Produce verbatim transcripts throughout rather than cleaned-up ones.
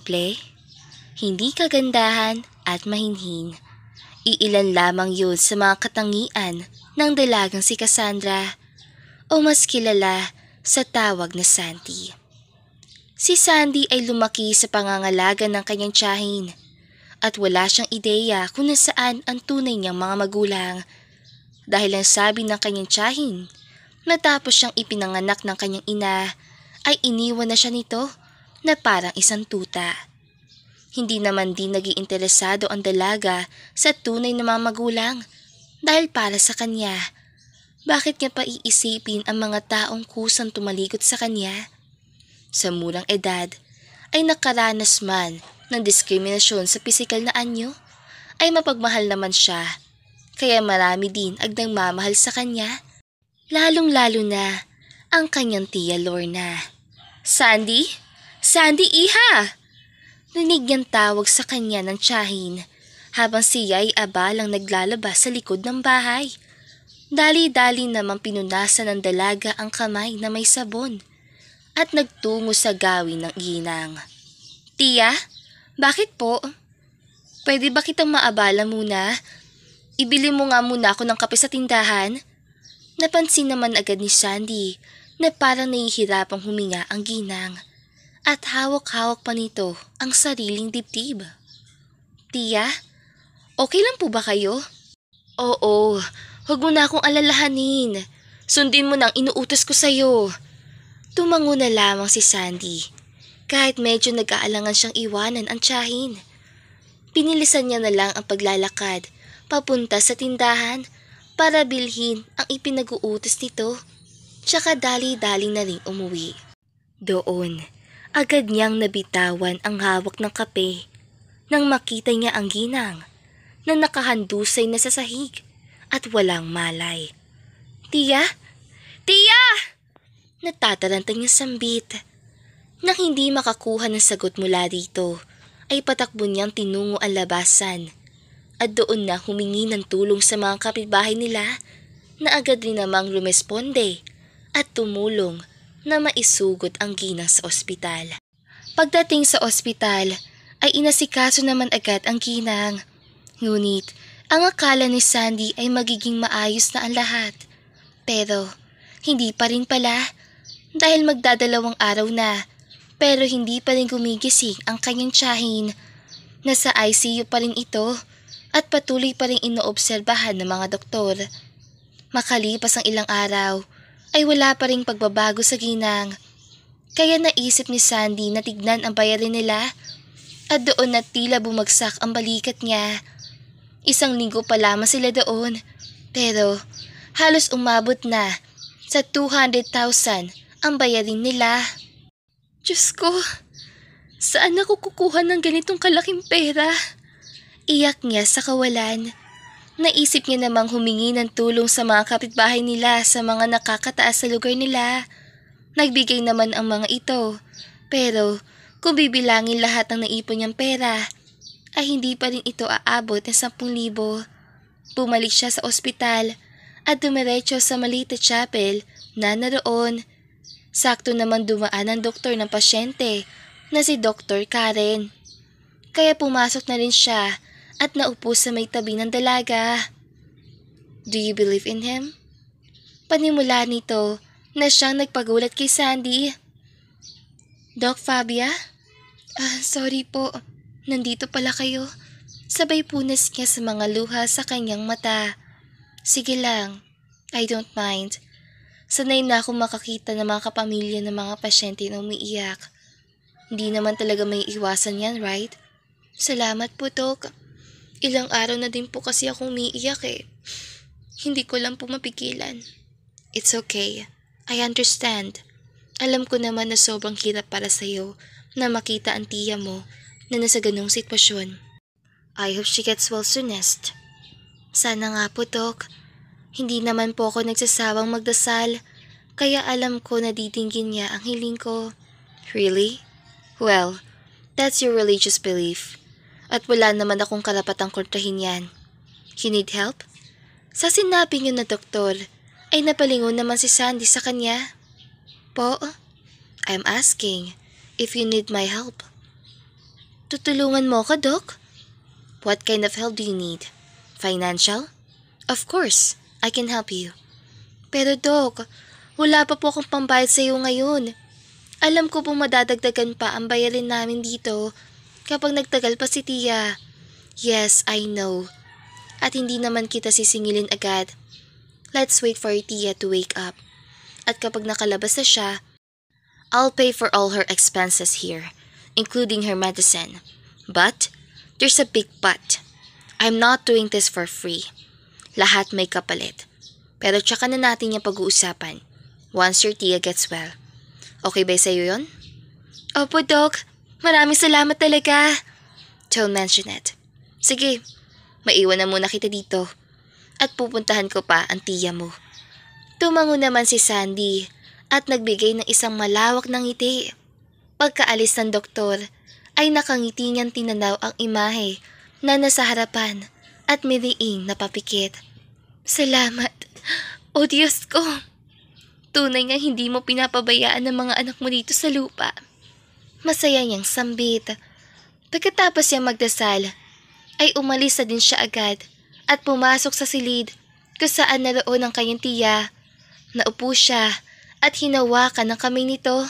simple, hindi kagandahan at mahinhin. Iilan lamang yun sa mga katangian ng dalagang si Cassandra o mas kilala sa tawag na Sandy. Si Sandy ay lumaki sa pangangalaga ng kanyang tiyahin at wala siyang ideya kung nasaan ang tunay niyang mga magulang dahil ang sabi ng kanyang tiyahin matapos siyang ipinanganak ng kanyang ina ay iniwan na siya nito na parang isang tuta. Hindi naman din naging interesado ang dalaga sa tunay na mga magulang dahil para sa kanya, bakit niya pa iisipin ang mga taong kusang tumalikod sa kanya? Sa murang edad ay nakaranas man ng diskriminasyon sa pisikal na anyo, ay mapagmahal naman siya. Kaya marami din ang nagmamahal sa kanya, lalong-lalo na ang kanyang tiya Lorna. Sandy? Sandy, iha! Rinig niyang tawag sa kanya ng tiyahin habang siya ay abalang naglalabas sa likod ng bahay. Dali-dali namang pinunasan ng dalaga ang kamay na may sabon at nagtungo sa gawin ng ginang. Tiya, bakit po? Pwede ba kitang maabala muna? Ibili mo nga muna ako ng kape sa tindahan. Napansin naman agad ni Sandy na parang nahihirapang huminga ang ginang at hawak-hawak pa nito ang sariling dibdib. Tiya, okay lang po ba kayo? Oo, huwag mo na akong alalahanin. Sundin mo na ang inuutos ko sa'yo. Tumango na lamang si Sandy kahit medyo nag-aalangan siyang iwanan ang tiyahin. Pinilisan niya na lang ang paglalakad papunta sa tindahan para bilhin ang ipinag-uutos nito, tsaka dali-dali na rin umuwi. Doon, agad niyang nabitawan ang hawak ng kape nang makita niya ang ginang na nakahandusay na sa sahig at walang malay. Tiya? Tiya! Natataranta niya sambit. Nang hindi makakuha ng sagot mula dito, ay patakbo niyang tinungo ang labasan at doon na humingi ng tulong sa mga kapitbahay nila na agad rin namang rumesponde at tumulong na maisugot ang ginang sa ospital. Pagdating sa ospital ay inasikaso naman agad ang ginang. Ngunit ang akala ni Sandy ay magiging maayos na ang lahat. Pero hindi pa rin pala dahil magdadalawang araw na. Pero hindi pa rin gumigising ang kanyang tiyahin. Nasa I C U pa rin ito at patuloy pa rin inoobserbahan ng mga doktor. Makalipas ang ilang araw ay wala pa ring pagbabago sa ginang. Kaya naisip ni Sandy na tignan ang bayarin nila at doon na tila bumagsak ang balikat niya. Isang linggo pa lamang sila doon pero halos umabot na sa two hundred thousand ang bayarin nila. Diyos ko, saan ako kukuha ng ganitong kalaking pera? Iyak niya sa kawalan. Naisip niya namang humingi ng tulong sa mga kapitbahay nila sa mga nakakataas sa lugar nila. Nagbigay naman ang mga ito. Pero kung bibilangin lahat ng naipon niyang pera, ay hindi pa rin ito aabot ng sampung libo. Bumalik siya sa ospital at dumiretso sa maliit na chapel na naroon. Sakto naman dumaan ang doktor ng pasyente na si Doctor Karen. Kaya pumasok na rin siya at naupo sa may tabi ng dalaga. Do you believe in him? Panimula nito na siyang nagpagulat kay Sandy. Doc Fabia? Ah, sorry po, nandito pala kayo. Sabay punas niya sa mga luha sa kanyang mata. Sige lang, I don't mind. Sanay na akong makakita ng mga kapamilya ng mga pasyente na umiiyak. Hindi naman talaga may iwasan yan, right? Salamat po, Doc. Ilang araw na din po kasi akong umiiyak eh. Hindi ko lang po mapigilan. It's okay. I understand. Alam ko naman na sobrang hirap para sa'yo na makita ang tiya mo na nasa ganong sitwasyon. I hope she gets well soonest. Sana nga po, Doc. Hindi naman po ako nagsasawang magdasal, kaya alam ko na didinggin niya ang hiling ko. Really? Well, that's your religious belief. At wala naman akong karapatang kontrahin yan. You need help? Sa sinabi niyo na doktor, ay napalingon naman si Sandy sa kanya. Po, I'm asking if you need my help. Tutulungan mo ko, Doc? What kind of help do you need? Financial? Of course, I can help you. Pero Doc, wala pa po akong pambayad sa iyo ngayon. Alam ko pong madadagdagan pa ang bayarin namin dito kapag nagtagal pa si Tia. Yes, I know. At hindi naman kita sisingilin agad. Let's wait for Tia to wake up. At kapag nakalabas na siya, I'll pay for all her expenses here, including her medicine. But, there's a big but. I'm not doing this for free. Lahat may kapalit. Pero tsaka na natin yung pag-uusapan once your Tia gets well. Okay ba sa'yo yun? Opo, Doc. Maraming salamat talaga. Don't mention it. Sige, maiwan na muna kita dito. At pupuntahan ko pa ang Tia mo. Tumango naman si Sandy at nagbigay ng isang malawak na ngiti. Pagkaalis ng doktor, ay nakangiti niyang tinanaw ang imahe na nasa harapan at miriing napapikit. Salamat. O Diyos ko. Tunay nga hindi mo pinapabayaan ng mga anak mo dito sa lupa. Masaya niyang sambit. Pagkatapos niya magdasal, ay umalis na din siya agad at pumasok sa silid kung saan naroon ang kanyang Tia. Naupo siya at hinawakan ng kamay nito.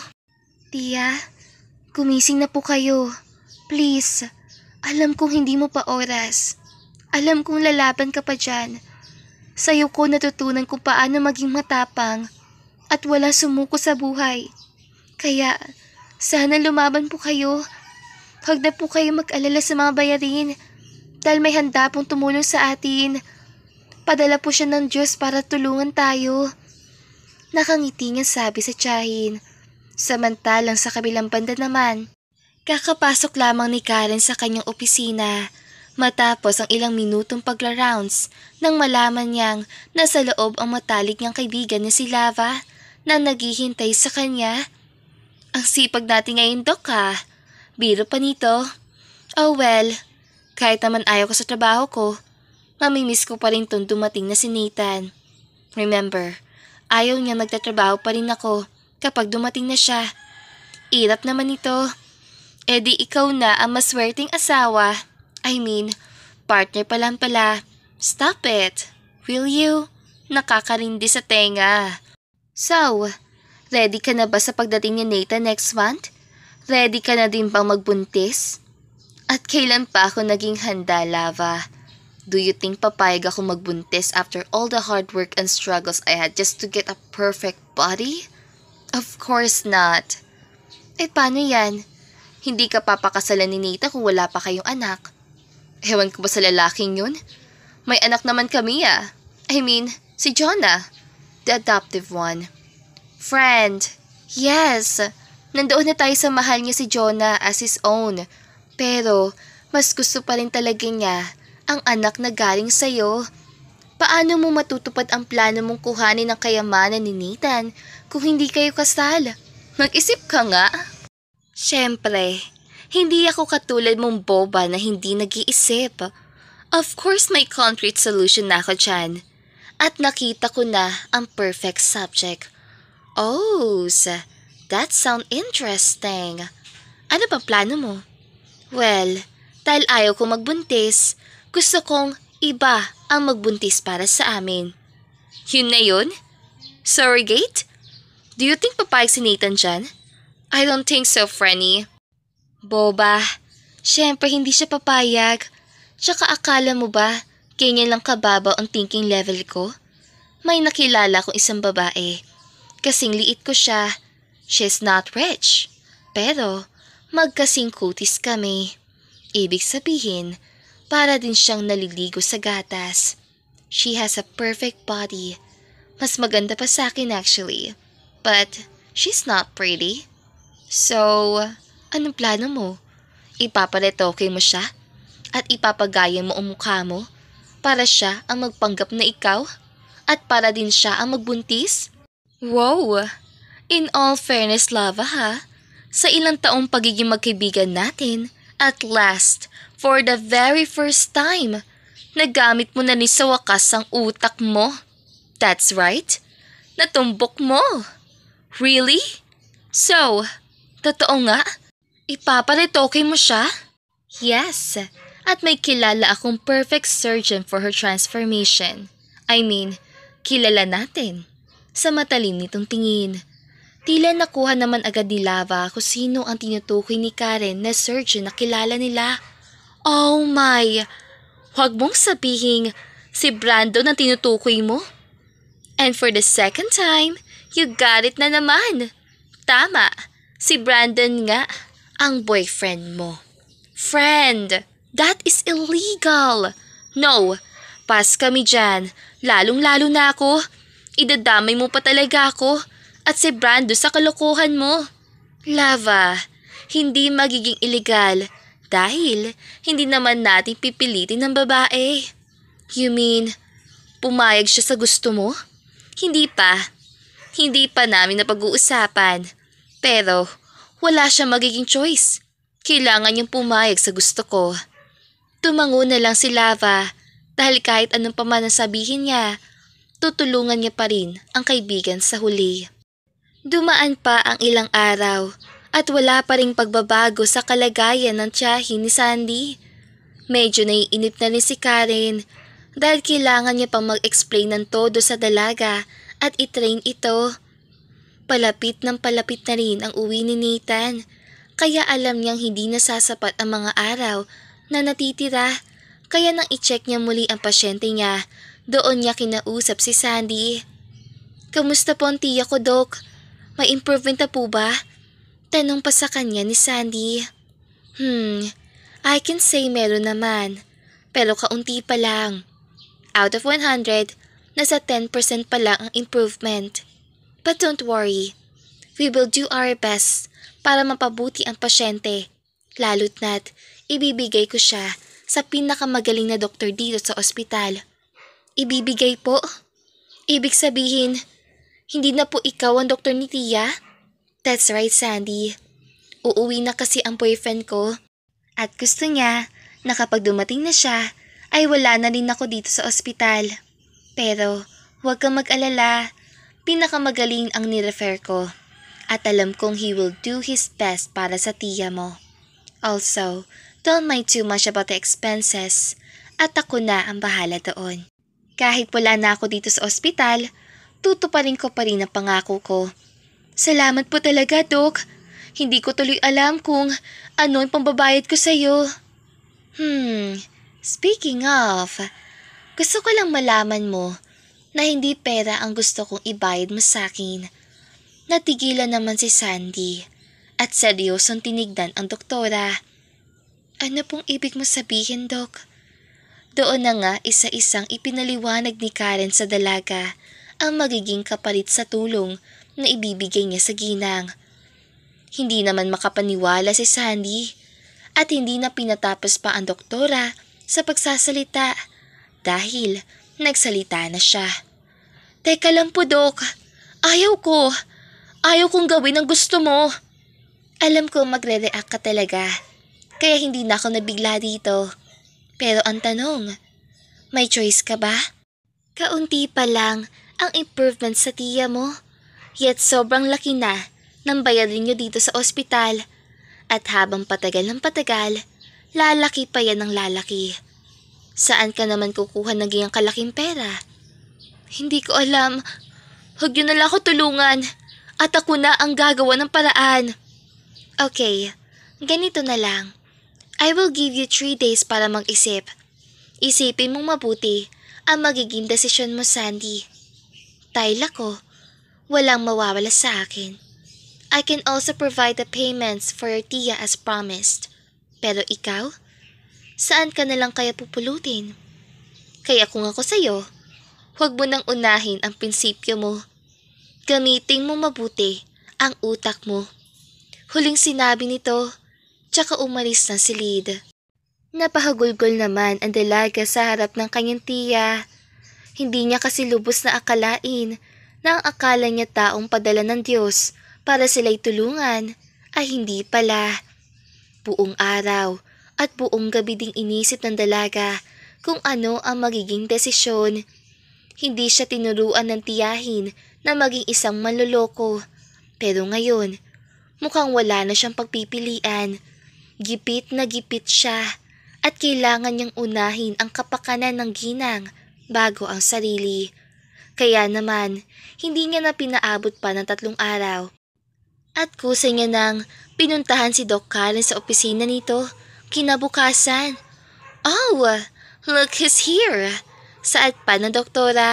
Tia, gumising na po kayo. Please, alam kong hindi mo pa oras. Alam kong lalaban ka pa dyan. Sa'yo ko natutunan kung paano maging matapang at wala sumuko sa buhay. Kaya, sana lumaban po kayo. Huwag na po kayo mag-alala sa mga bayarin dahil may handa pong tumulong sa atin. Padala po siya ng Diyos para tulungan tayo. Nakangiti niyang sabi sa tiyahin. Samantalang sa kabilang banda naman, kakapasok lamang ni Karen sa kanyang opisina matapos ang ilang minutong pagla-rounds nang malaman niyang nasa loob ang matalik niyang kaibigan na si Lava na naghihintay sa kanya. Ang sipag natin ngayon, Doc, ha? Biro pa nito. Oh well, kahit naman ayaw ko sa trabaho ko, mamimiss ko pa rin tong dumating na si Nathan. Remember, ayaw niya magtatrabaho pa rin ako kapag dumating na siya. Irap naman ito. E di ikaw na ang maswerteng asawa. I mean, partner pa lang pala. Stop it. Will you? Nakakarindi sa tenga. So, ready ka na ba sa pagdating ni Nathan next month? Ready ka na din bang magbuntis? At kailan pa ako naging handa, Lava? Do you think papayag ako magbuntis after all the hard work and struggles I had just to get a perfect body? Of course not. Eh paano yan? Hindi ka papakasalan ni Nita kung wala pa kayong anak. Ewan ko ba sa lalaking yun? May anak naman kami ah. I mean, si Jonah. The adoptive one. Friend. Yes. Nandoon na tayo sa mahal niya si Jonah as his own. Pero, mas gusto pa rin talaga niya ang anak na galing sa'yo. Paano mo matutupad ang plano mong kuhanin ang kayamanan ni Nathan kung hindi kayo kasal? Mag-isip ka nga. Siyempre, hindi ako katulad mong boba na hindi nag-iisip. Of course may concrete solution na ako dyan. At nakita ko na ang perfect subject. Oh, that sound interesting. Ano ba plano mo? Well, dahil ayaw ko magbuntis, gusto kong iba ang magbuntis para sa amin. Yun na yun? Surrogate? Do you think papayag si Nathan dyan? I don't think so, Franny. Boba, syempre hindi siya papayag. Tsaka akala mo ba, ganyan lang kababaw ang thinking level ko? May nakilala kong isang babae. Kasing liit ko siya. She's not rich. Pero, magkasing kutis kami. Ibig sabihin, para din siyang naliligo sa gatas. She has a perfect body. Mas maganda pa sa akin actually. But, she's not pretty. So, anong plano mo? Ipaparetoke mo siya? At ipapagaya mo ang mukha mo? Para siya ang magpanggap na ikaw? At para din siya ang magbuntis? Wow! In all fairness, Lava ha? Sa ilang taong pagiging magkaibigan natin, at last, for the very first time, nagamit mo na ni sa wakas ang utak mo. That's right. Natumbok mo. Really? So, totoo nga? Ipaparetoke mo siya? Yes, at may kilala akong perfect surgeon for her transformation. I mean, kilala natin. Sa matalim nitong tingin. Tila nakuha naman agad ni Lava kung sino ang tinutukoy ni Karen na surgeon na kilala nila. Oh my! Huwag mong sabihing si Brandon ang tinutukoy mo. And for the second time, you got it na naman. Tama, si Brandon nga ang boyfriend mo. Friend, that is illegal. No, pass kami dyan. Lalong-lalo na ako. Idadamay mo pa talaga ako at si Brando sa kalokohan mo. Lava, hindi magiging illegal dahil hindi naman natin pipilitin ng babae. You mean, pumayag siya sa gusto mo? Hindi pa. Hindi pa namin napag-uusapan. Pero wala siya magiging choice. Kailangan niyang pumayag sa gusto ko. Tumango na lang si Lava dahil kahit anong pa man ang sabihin niya, tutulungan niya pa rin ang kaibigan sa huli. Dumaan pa ang ilang araw at wala pa ring pagbabago sa kalagayan ng tiyahin ni Sandy. Medyo naiinip na rin si Karen dahil kailangan niya pang mag-explain ng todo sa dalaga at itrain ito. Palapit ng palapit na rin ang uwi ni Nathan kaya alam niyang hindi nasasapat ang mga araw na natitira kaya nang i-check niya muli ang pasyente niya, doon niya kinausap si Sandy. Kamusta po ang tiya ko, Doc? May improvement na po ba? Tanong pa sa kanya ni Sandy. Hmm, I can say meron naman, pero kaunti pa lang. Out of one hundred, nasa ten percent pa lang ang improvement. But don't worry, we will do our best para mapabuti ang pasyente, lalo't na't ibibigay ko siya sa pinakamagaling na doktor dito sa ospital. Ibibigay po? Ibig sabihin, hindi na po ikaw ang doktor ni Tia? That's right, Sandy. Uuwi na kasi ang boyfriend ko at gusto niya na kapag dumating na siya ay wala na rin ako dito sa ospital. Pero huwag kang mag-alala, pinakamagaling ang nirefer ko at alam kong he will do his best para sa tiya mo. Also, don't mind too much about the expenses at ako na ang bahala doon. Kahit wala na ako dito sa ospital, tutuparin ko pa rin ang pangako ko. Salamat po talaga, Doc. Hindi ko tuloy alam kung ano ang pambabayad ko sa'yo. Hmm, speaking of, gusto ko lang malaman mo na hindi pera ang gusto kong ibayad mo sa'kin. Natigilan naman si Sandy at seryosong tinignan ang doktora. Ano pong ibig mo sabihin, Doc? Doon na nga isa-isang ipinaliwanag ni Karen sa dalaga ang magiging kapalit sa tulong na ibibigay niya sa ginang. Hindi naman makapaniwala si Sandy at hindi na pinatapos pa ang doktora sa pagsasalita dahil nagsalita na siya. Teka lang po, Doc. Ayaw ko. Ayaw kong gawin ang gusto mo. Alam ko magre-react ka talaga kaya hindi na ako nabigla dito. Pero ang tanong, may choice ka ba? Kaunti pa lang ang improvement sa tiya mo, yet sobrang laki na ng bayarin niyo dito sa ospital. At habang patagal ng patagal, lalaki pa yan ng lalaki. Saan ka naman kukuha ng ganyang kalaking pera? Hindi ko alam. Huwag niyo na lang ako tulungan at ako na ang gagawa ng paraan. Okay, ganito na lang. I will give you three days para mag-isip. Isipin mong mabuti ang magiging desisyon mo, Sandy. Tayla ko, walang mawawala sa akin. I can also provide the payments for your tiya as promised. Pero ikaw, saan ka na lang kaya pupulutin? Kaya kung ako sa'yo, huwag mo nang unahin ang prinsipyo mo. Gamitin mo mabuti ang utak mo. Huling sinabi nito, tsaka umalis na si Lid. Napahagulgol naman ang dalaga sa harap ng kanyang tiya. Hindi niya kasi lubos na akalain na ang akala niya taong padala ng Diyos para sila'y tulungan ay hindi pala. Buong araw at buong gabi ding inisip ng dalaga kung ano ang magiging desisyon. Hindi siya tinuruan ng tiyahin na maging isang manloloko. Pero ngayon, mukhang wala na siyang pagpipilian. Gipit na gipit siya at kailangan niyang unahin ang kapakanan ng ginang bago ang sarili. Kaya naman, hindi niya na pinaabot pa ng tatlong araw. At kusa niya nang pinuntahan si Doc Karen sa opisina nito kinabukasan. Oh, look who's here! Saad pa ng doktora.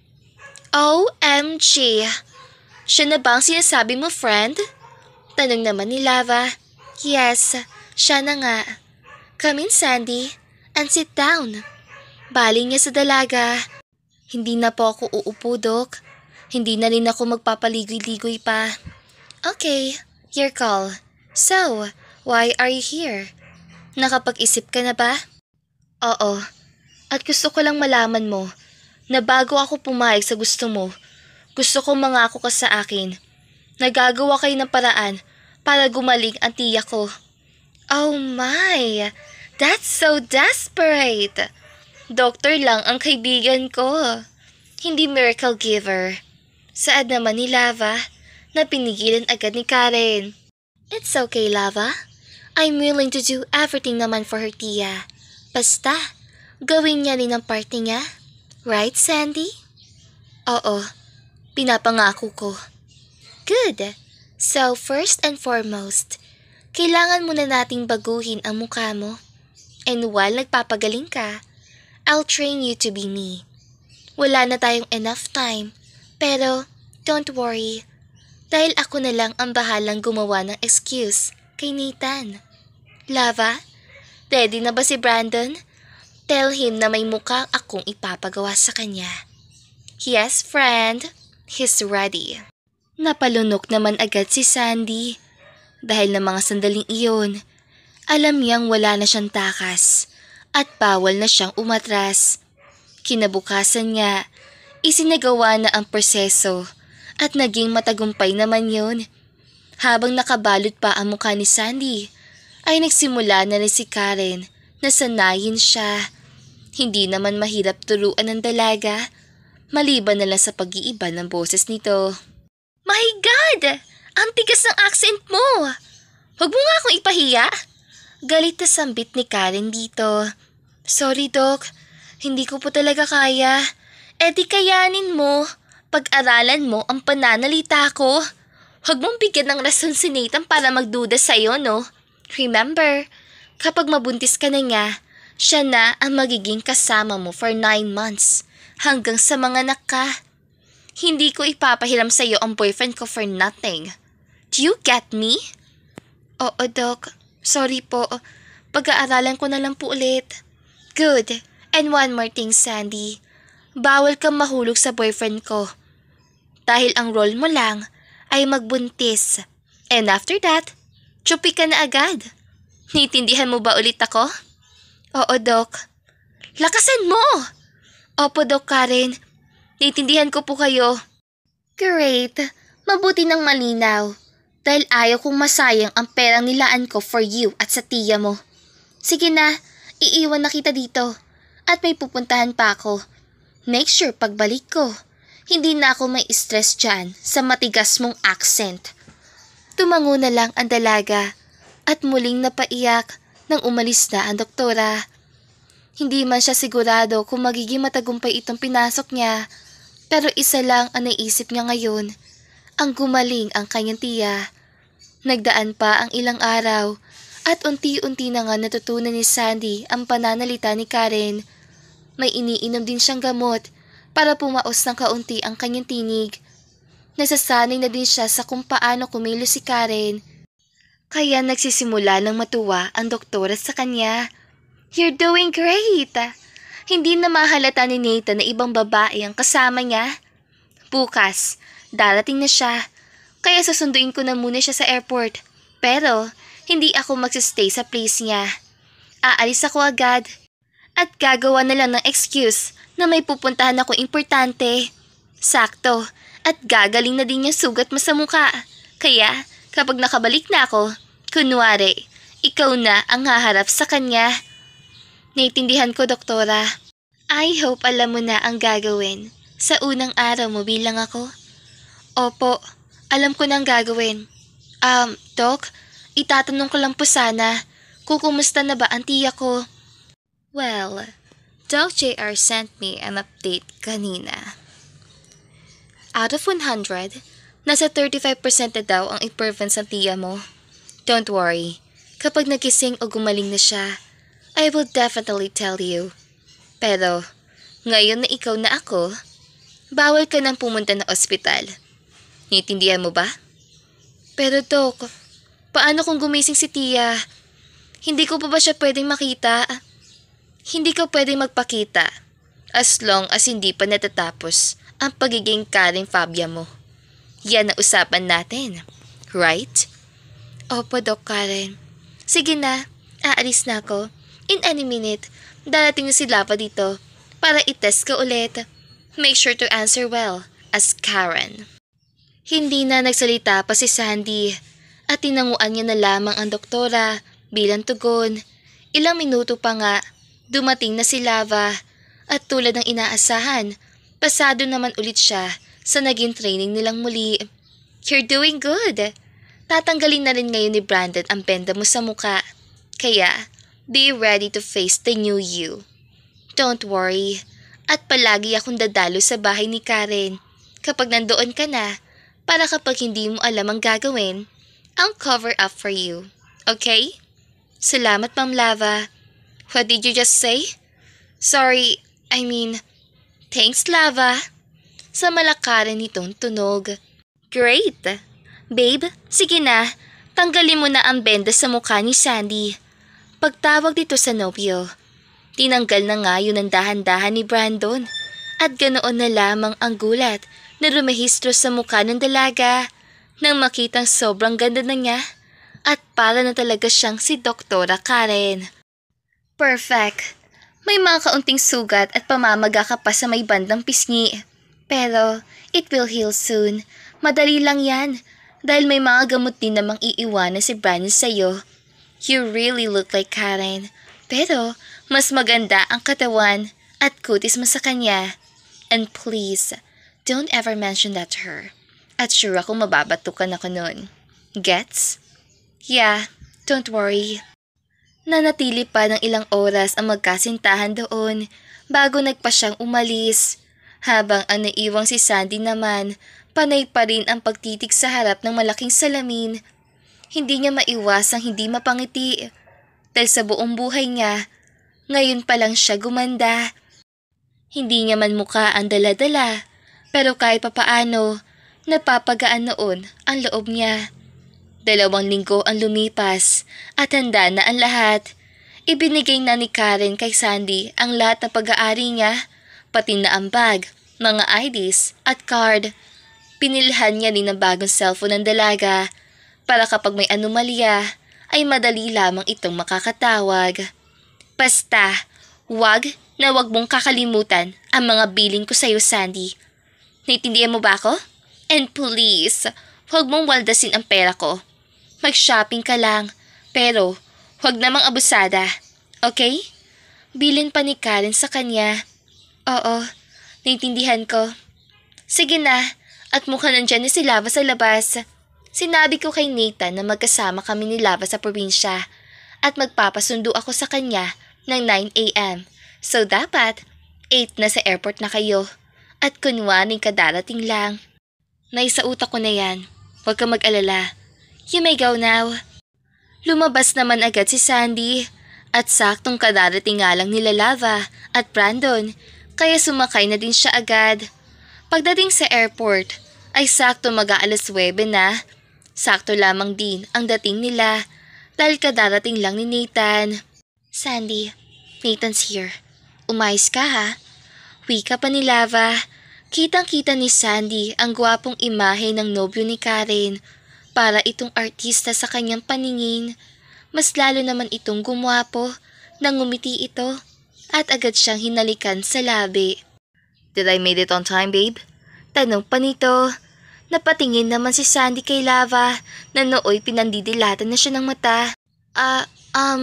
O M G! Siya na ba ang sinasabi mo, friend? Tanong naman ni Lava. Yes, siya na nga. Come in, Sandy, and sit down. Baling niya sa dalaga. Hindi na po ako uupo, Doc. Hindi na rin ako magpapaligoy-ligoy pa. Okay, your call. So, why are you here? Nakapag-isip ka na ba? Oo. At gusto ko lang malaman mo na bago ako pumayag sa gusto mo, gusto ko mangako ka sa akin. Nagagawa kayo ng paraan para gumaling ang tiya ko. Oh my! That's so desperate! Doktor lang ang kaibigan ko. Hindi miracle giver. Saad naman ni Lava na pinigilan agad ni Karen. It's okay, Lava. I'm willing to do everything naman for her tiya. Basta, gawin niya rin ang parte niya. Right, Sandy? Oo, pinapangako ko. Good. So, first and foremost, kailangan muna nating baguhin ang mukha mo. And while nagpapagaling ka, I'll train you to be me. Wala na tayong enough time, pero don't worry. Dahil ako na lang ang bahalang gumawa ng excuse kay Nathan. Lava, ready na ba si Brandon? Tell him na may mukha akong ipapagawa sa kanya. Yes, friend. He's ready. Napalunok naman agad si Sandy. Dahil ng mga sandaling iyon, alam niyang wala na siyang takas at bawal na siyang umatras. Kinabukasan nga, isinagawa na ang proseso at naging matagumpay naman yun. Habang nakabalot pa ang mukha ni Sandy, ay nagsimula na rin si Karen na sanayin siya. Hindi naman mahirap turuan ng dalaga, maliban na lang sa pag-iiba ng boses nito. My God! Ang tigas ng accent mo! Huwag mo nga akong ipahiya! Galit na sambit ni Karen dito. Sorry, Doc. Hindi ko po talaga kaya. E di kayanin mo. Pag-aralan mo ang pananalita ko. Huwag mong bigyan ng rason si Nathan para magduda sa'yo, no? Remember, kapag mabuntis ka na nga, siya na ang magiging kasama mo for nine months hanggang sa mga anak ka. Hindi ko ipapahiram sa'yo ang boyfriend ko for nothing. Do you get me? Oo, Doc. Sorry po. Pag-aaralan ko na lang po ulit. Good. And one more thing, Sandy. Bawal kang mahulog sa boyfriend ko. Dahil ang role mo lang ay magbuntis. And after that, chupi ka na agad. Naiintindihan mo ba ulit ako? Oo, Doc. Lakasan mo! Opo, Doc Karen. Naiintindihan ko po kayo. Great. Mabuti ng malinaw. Dahil ayaw kong masayang ang perang nilaan ko for you at sa tiya mo. Sige na, iiwan na kita dito. At may pupuntahan pa ako. Make sure pagbalik ko, hindi na ako may stress dyan sa matigas mong accent. Tumango na lang ang dalaga at muling napaiyak nang umalis na ang doktora. Hindi man siya sigurado kung magiging matagumpay itong pinasok niya, pero isa lang ang naisip niya ngayon, ang gumaling ang kanyang tiya. Nagdaan pa ang ilang araw at unti-unti na nga natutunan ni Sandy ang pananalita ni Karen. May iniinom din siyang gamot para pumaos ng kaunti ang kanyang tinig. Nasasanay na din siya sa kung paano kumilos si Karen. Kaya nagsisimula ng matuwa ang doktora sa kanya. You're doing great! Hindi na mahalata ni Nathan na ibang babae ang kasama niya. Bukas, darating na siya. Kaya susunduin ko na muna siya sa airport. Pero, hindi ako magsistay sa place niya. Aalis ako agad. At gagawa na lang ng excuse na may pupuntahan ako importante. Sakto. At gagaling na din yung sugat mo sa mukha. Kaya, kapag nakabalik na ako, kunwari, ikaw na ang haharap sa kanya. Naiintindihan ko, doktora. I hope alam mo na ang gagawin sa unang araw mo bilang ako. Opo. Alam ko nang gagawin. Um, Doc, itatanong ko lang po sana Kukumusta na ba ang tiya ko? Well, Doc J R sent me an update kanina. Out of one hundred, nasa thirty-five percent na daw ang improvements ng tiya mo. Don't worry, kapag nagising o gumaling na siya, I will definitely tell you. Pero, ngayon na ikaw na ako, bawal ka nang pumunta ng ospital. Naiintindihan mo ba? Pero Doc, paano kung gumising si tiya? Hindi ko pa ba siya pwedeng makita? Hindi ka pwedeng magpakita as long as hindi pa natatapos ang pagiging Karen Fabia mo. Yan ang usapan natin, right? Opo, Doc Karen. Sige na, aalis na ako. In any minute, darating na si Lava dito para itest ka ulit. Make sure to answer well as Karen. Hindi na nagsalita pa si Sandy at tinanguan niya na lamang ang doktora bilang tugon. Ilang minuto pa nga, dumating na si Lava at tulad ng inaasahan, pasado naman ulit siya sa naging training nilang muli. You're doing good. Tatanggalin na rin ngayon ni Brandon ang benda mo sa muka. Kaya, be ready to face the new you. Don't worry. At palagi akong dadalo sa bahay ni Karen kapag nandoon ka na para kapag hindi mo alam ang gagawin, I'll cover up for you. Okay? Salamat, Ma'am Lava. What did you just say? Sorry, I mean, thanks, Lava. Sa malakaran nitong tunog. Great! Babe, sige na. Tanggalin mo na ang benda sa mukha ni Sandy. Pagtawag dito sa nobyo, tinanggal na nga yun ang dahan-dahan ni Brandon. At ganoon na lamang ang gulat na rumehistro sa mukha ng dalaga nang makitang sobrang ganda na niya at para na talaga siyang si Doktora Karen. Perfect. May mga kaunting sugat at pamamaga ka pa sa may bandang pisngi. Pero it will heal soon. Madali lang yan dahil may mga gamot din namang iiwanan si Brandon sa'yo. You really look like Karen. Pero mas maganda ang katawan at kutis mo sa kanya. And please, don't ever mention that to her. At sure ako mababatukan ako nun. Gets? Yeah, don't worry. Nanatili pa ng ilang oras ang magkasintahan doon bago nagpa siyang umalis. Habang ang naiwang si Sandy naman, panay pa rin ang pagtitig sa harap ng malaking salamin. Hindi niya maiwasang hindi mapangiti. Dahil sa buong buhay niya, ngayon pa lang siya gumanda. Hindi niya man mukha ang dala-dala, pero kahit papaano, napapagaan noon ang loob niya. Dalawang linggo ang lumipas at handa na ang lahat. Ibinigay na ni Karen kay Sandy ang lahat ng pag-aari niya, pati na ang bag, mga I Ds at card. Pinilhan niya rin ng bagong cellphone ng dalaga para kapag may anomalya ay madali lamang itong makakatawag. Basta, wag na wag mong kakalimutan ang mga billing ko sa'yo, Sandy. Naiintindihan mo ba ako? And please, wag mong waldasin ang pera ko. Mag-shopping ka lang, pero wag namang abusada. Okay? Bilin pa ni Karen sa kanya. Oo, naiintindihan ko. Sige na, at mukhang nandyan na si Lava sa labas. Sinabi ko kay Nathan na magkasama kami ni Lava sa probinsya at magpapasundo ako sa kanya ng nine a m So dapat, eight na sa airport na kayo at kunwaring kadarating lang. Naisautak ko na yan. Huwag ka mag-alala. You may go now. Lumabas naman agad si Sandy at saktong kadarating nga lang nila Lava at Brandon kaya sumakay na din siya agad. Pagdating sa airport ay sakto mag-aalas nuwebe na. Sakto lamang din ang dating nila dahil kadarating lang ni Nathan. Sandy, Nathan's here. Umayos ka ha? Wika pa ni Lava. Kitang-kita ni Sandy ang gwapong imahe ng nobyo ni Karen. Para itong artista sa kanyang paningin. Mas lalo naman itong gumwapo nang ngumiti ito at agad siyang hinalikan sa labi. Did I made it on time, babe? Tanong pa nito. Napatingin naman si Sandy kay Lava na nooy pinandidilatan na siya ng mata. Ah, uh, um,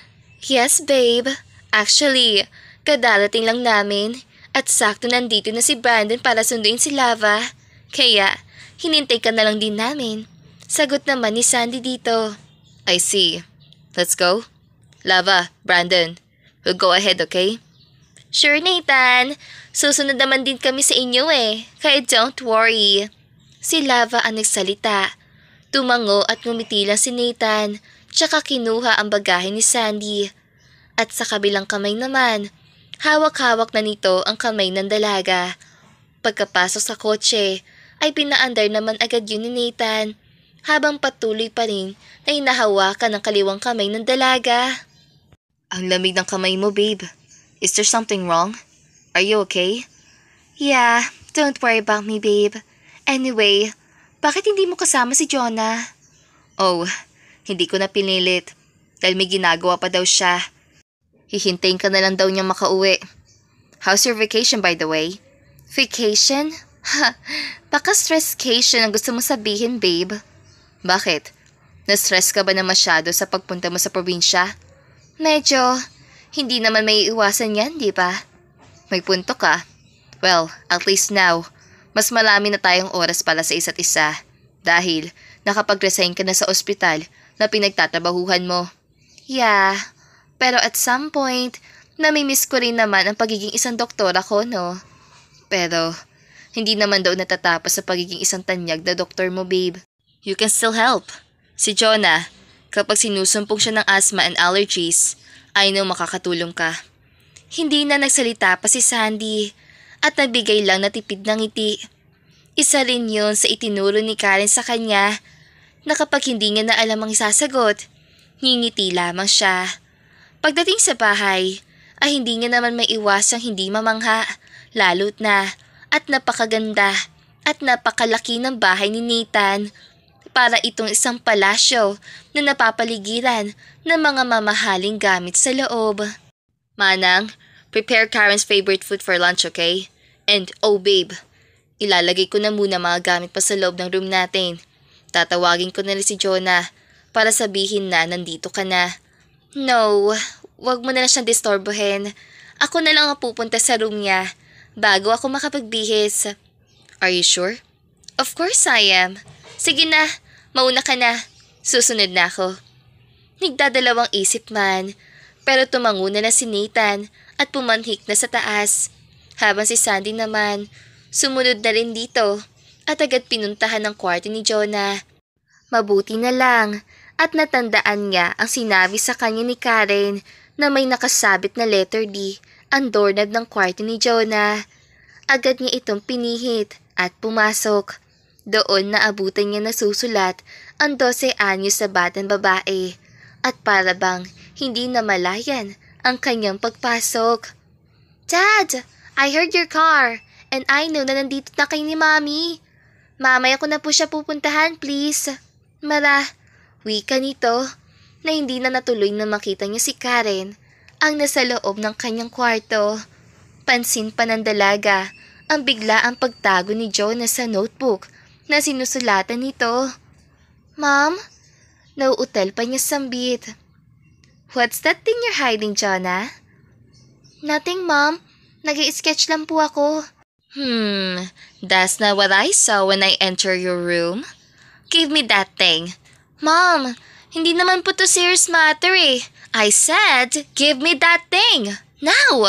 yes babe. Actually, kadarating lang namin at sakto nandito na si Brandon para sunduin si Lava. Kaya, hinintay ka na lang din namin. Sagot naman ni Sandy dito. I see. Let's go. Lava, Brandon, we'll go ahead, okay? Sure, Nathan. Susunod naman din kami sa inyo eh, kaya don't worry. Si Lava ang nagsalita. Tumango at ngumiti lang si Nathan, tsaka kinuha ang bagahe ni Sandy. At sa kabilang kamay naman, hawak-hawak na nito ang kamay ng dalaga. Pagkapasok sa kotse, ay pinaandar naman agad yun ni Nathan, habang patuloy pa rin na hinahawakan ng kaliwang kamay ng dalaga. Ang lamig ng kamay mo, babe. Is there something wrong? Are you okay? Yeah, don't worry about me, babe. Anyway, bakit hindi mo kasama si Jonah? Oh, hindi ko na pinilit. Dahil may ginagawa pa daw siya. Hihintayin ka na lang daw niyang makauwi. How's your vacation, by the way? Vacation? Ha, baka stresscation ang gusto mo sabihin, babe. Bakit? Na-stress ka ba na masyado sa pagpunta mo sa probinsya? Medyo. Hindi naman may iwasan yan, di ba? May punto ka. Well, at least now, mas marami na tayong oras para sa isa't isa. Dahil nakapag-resign ka na sa ospital na pinagtatrabahuhan mo. Yeah, pero at some point, namimiss ko rin naman ang pagiging isang doktora ko, no? Pero, hindi naman daw natatapos sa pagiging isang tanyag na doktor mo, babe. You can still help. Si Jonah, kapag sinusumpong siya ng asthma and allergies, I know makakatulong ka. Hindi na nagsalita pa si Sandy at nagbigay lang na tipid ng ngiti. Isa rin yun sa itinuro ni Karen sa kanya na kapag hindi niya na alam ang isasagot, ngingiti lamang siya. Pagdating sa bahay, ay hindi niya naman may iwasang hindi mamangha, lalo't na at napakaganda at napakalaki ng bahay ni Nathan. Para itong isang palasyo na napapaligiran ng mga mamahaling gamit sa loob. Manang, prepare Karen's favorite food for lunch, okay? And oh babe, ilalagay ko na muna mga gamit pa sa loob ng room natin. Tatawagin ko na rin si Jonah para sabihin na nandito ka na. No, wag mo na lang siyang disturbohin. Ako na lang ang pupunta sa room niya bago ako makapagbihis. Are you sure? Of course I am. Sige na. Mauna ka na. Susunod na ako. Nagdadalawang isip man, pero tumango na na si Nathan at pumanhik na sa taas. Habang si Sandy naman, sumunod na rin dito at agad pinuntahan ng kwarto ni Jonah. Mabuti na lang at natandaan niya ang sinabi sa kanya ni Karen na may nakasabit na letter D ang doorknob ng kwarto ni Jonah. Agad niya itong pinihit at pumasok. Doon naabutan niya na susulat ang dose anyos sa batang babae at para bang hindi na malayan ang kanyang pagpasok. Dad, I heard your car and I know na nandito na kayo ni Mommy. Mamaya ko na po siya pupuntahan, please. Mara, wika nito na hindi na natuloy na makita niya si Karen ang nasa loob ng kanyang kwarto. Pansin pa ng dalaga ang bigla ang pagtago ni Jonah sa notebook na sinusulatan nito. Mom, nauutal pa niya sambit. What's that thing you're hiding, Jonah? Nothing, Mom. Nag-i-sketch lang po ako. Hmm, that's not what I saw when I entered your room. Give me that thing. Mom, hindi naman po to serious matter eh. I said, give me that thing. Now!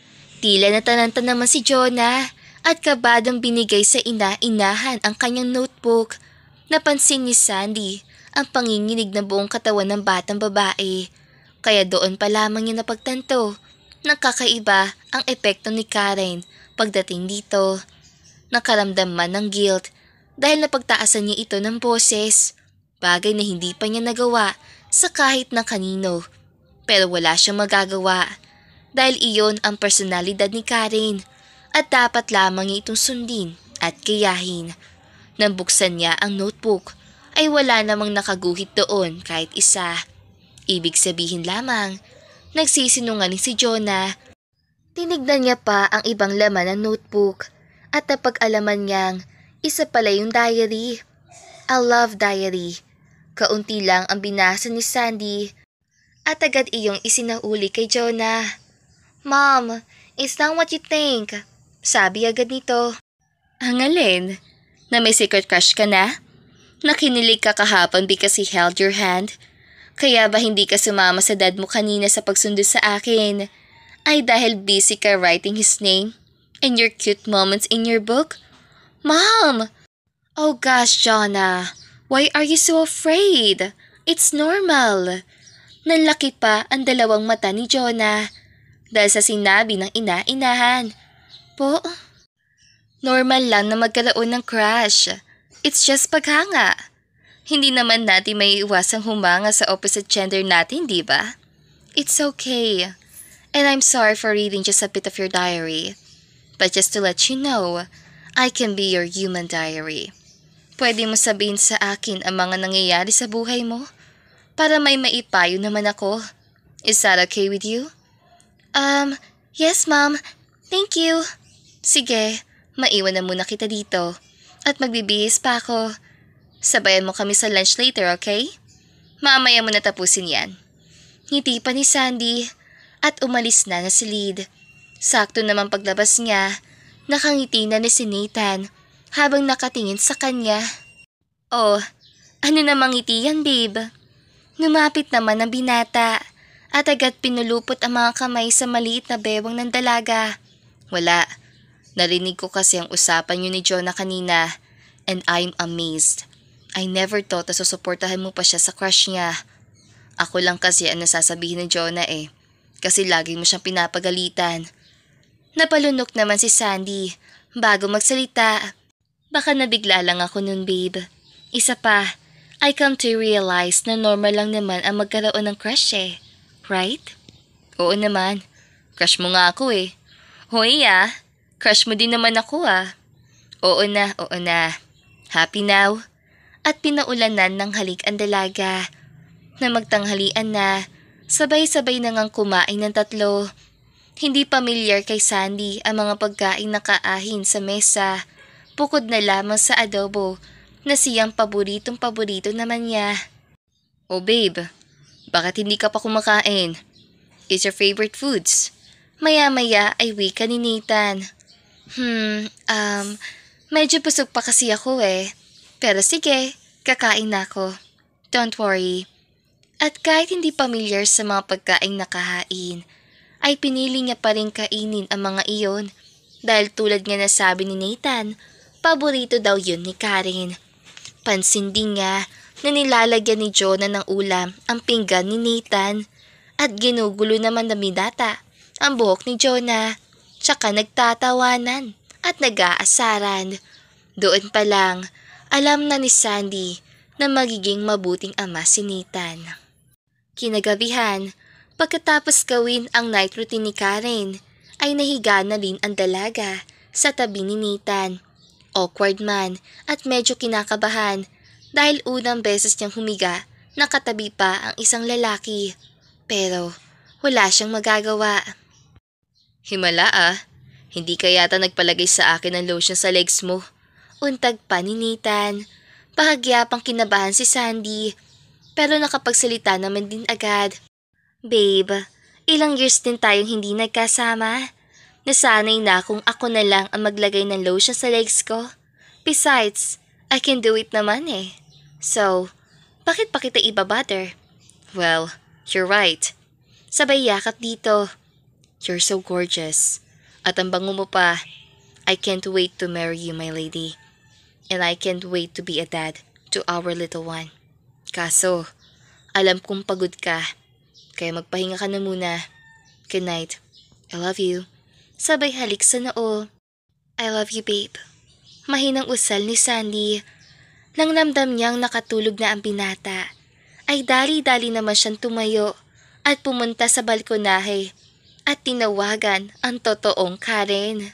Tila natananta naman si Jonah at kabadang binigay sa ina-inahan ang kanyang notebook. Napansin ni Sandy ang panginginig na buong katawan ng batang babae. Kaya doon pa lamang niya napagtanto na kakaiba ang epekto ni Karen pagdating dito. Nakaramdam man ng guilt dahil napagtaasan niya ito ng boses. Bagay na hindi pa niya nagawa sa kahit na kanino. Pero wala siyang magagawa dahil iyon ang personalidad ni Karen. At dapat lamang niya itong sundin at kayahin. Nang buksan niya ang notebook, ay wala namang nakaguhit doon kahit isa. Ibig sabihin lamang, nagsisinungaling si Jonah. Tinignan niya pa ang ibang laman ng notebook at napag-alaman niyang isa pala yung diary. A love diary. Kaunti lang ang binasa ni Sandy at agad iyong isinauli kay Jonah. Mom, it's not what you think. Sabi agad nito. Ang alin? Na may secret crush ka na? Nakinilig ka kahapon because he held your hand? Kaya ba hindi ka sumama sa dad mo kanina sa pagsundo sa akin? Ay dahil busy ka writing his name and your cute moments in your book? Mom! Oh gosh, Jonah. Why are you so afraid? It's normal. Nanlaki pa ang dalawang mata ni Jonah dahil sa sinabi ng ina-inahan. Po, normal lang na magkaroon ng crush. It's just paghanga. Hindi naman natin may iwasang humanga sa opposite gender natin, di ba? It's okay. And I'm sorry for reading just a bit of your diary. But just to let you know, I can be your human diary. Pwede mo sabihin sa akin ang mga nangyayari sa buhay mo para may maipayo naman ako. Is that okay with you? Um, yes ma'am. Thank you. Sige, maiwan na muna kita dito. At magbibihis pa ako. Sabayan mo kami sa lunch later, okay? Mamaya mo natapusin yan. Ngiti pa ni Sandy at umalis na na si Lid. Sakto naman paglabas niya, nakangiti na ni si Nathan habang nakatingin sa kanya. Oh, ano namang ngiti yan, babe? Lumapit naman ang binata at agad pinulupot ang mga kamay sa maliit na bewang ng dalaga. Wala. Narinig ko kasi ang usapan niyo ni Jonah kanina and I'm amazed. I never thought na susuportahan mo pa siya sa crush niya. Ako lang kasi ang nasasabihin ni Jonah eh, kasi lagi mo siyang pinapagalitan. Napalunok naman si Sandy bago magsalita. Baka nabigla lang ako nun, babe. Isa pa, I come to realize na normal lang naman ang magkaroon ng crush eh. Right? Oo naman. Crush mo nga ako eh. Hoy ah, crush mo din naman ako ah. Oo na, oo na. Happy now? At pinaulanan ng halik ang dalaga. Na magtanghalian na, sabay-sabay na ngang kumain ng tatlo. Hindi pamilyar kay Sandy ang mga pagkain na kaahin sa mesa, bukod na lamang sa adobo na siyang paboritong paborito naman niya. Oh babe, bakit hindi ka pa kumakain? It's your favorite foods. Maya-maya ay wika ni Nathan. Hmm, um, medyo busog pa kasi ako eh. Pero sige, kakain na ako. Don't worry. At kahit hindi pamilyar sa mga pagkain na kahain, ay pinili niya pa rin kainin ang mga iyon dahil tulad nga nasabi ni Nathan, paborito daw yun ni Karen. Pansin din niya na nilalagyan ni Jonah ng ulam ang pinggan ni Nathan at ginugulo naman na binata ang buhok ni Jonah, tsaka nagtatawanan at nag-aasaran. Doon pa lang, alam na ni Sandy na magiging mabuting ama si Nathan. Kinagabihan, pagkatapos gawin ang night routine ni Karen, ay nahiga na rin ang dalaga sa tabi ni Nathan. Awkward man at medyo kinakabahan dahil unang beses niyang humiga, nakatabi pa ang isang lalaki. Pero wala siyang magagawa. Himala ah, hindi ka yata nagpalagay sa akin ng lotion sa legs mo. Untag pa ni Nathan. Bahagya pang kinabahan si Sandy. Pero nakapagsalita naman din agad. Babe, ilang years din tayong hindi nagkasama. Nasanay na kung ako na lang ang maglagay ng lotion sa legs ko. Besides, I can do it naman eh. So, bakit pa kita iba-bother? Well, you're right. Sabay yakap dito. You're so gorgeous. At ang bango mo pa. I can't wait to marry you, my lady. And I can't wait to be a dad to our little one. Kaso, alam kong pagod ka. Kaya magpahinga ka na muna. Good night. I love you. Sabay halik sa noo. I love you, babe. Mahinang usal ni Sandy. Nang ramdam niyang nakatulog na ang binata, ay dali-dali naman siyang tumayo at pumunta sa balkonahe at tinawagan ang totoong Karen.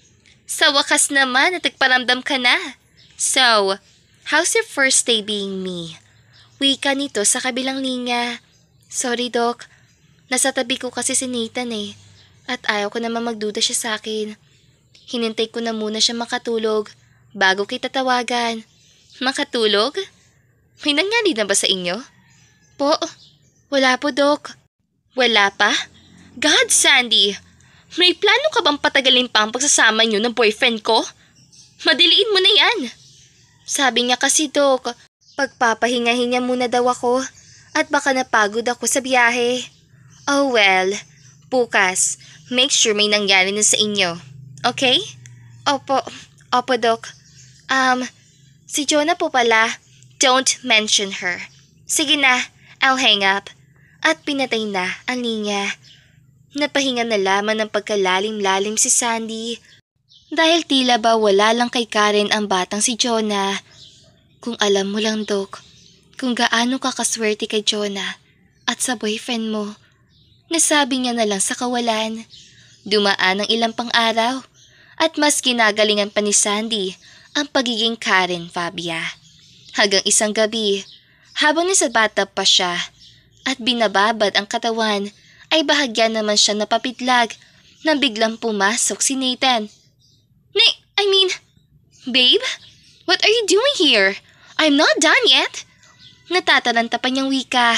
Sa wakas naman at nagparamdam ka na. So, how's your first day being me? Wika nito sa kabilang linya. Sorry, Doc. Nasa tabi ko kasi si Nathan eh. At ayaw ko naman magduda siya sa akin. Hinintay ko na muna siya makatulog bago kita tawagan. Makatulog? May nangyari na ba sa inyo? Po, wala po, Doc. Wala pa? God, Sandy! May plano ka bang patagalin pa ang pagsasama niyo ng boyfriend ko? Madiliin mo na yan. Sabi niya kasi, Doc, pagpapahingahin niya muna daw ako at baka napagod ako sa biyahe. Oh well, bukas, make sure may nangyari na sa inyo. Okay? Opo, opo Dok. Um, si Jonah po pala, don't mention her. Sige na, I'll hang up. At pinatay na ang linya. Napahinga na lamang ng pagkalalim-lalim si Sandy. Dahil tila ba wala lang kay Karen ang batang si Jonah. Kung alam mo lang, Dok, kung gaano ka kaswerte kay Jonah at sa boyfriend mo. Nasabi niya na lang sa kawalan. Dumaan ang ilang pang araw at mas ginagalingan pa ni Sandy ang pagiging Karen Fabia. Hanggang isang gabi, habang nasa bathtub pa siya at binababad ang katawan, ay bahagya naman siya napapitlag nang biglang pumasok si Nathan. Nay, I mean, babe, what are you doing here? I'm not done yet. Natataranta pa niyang wika.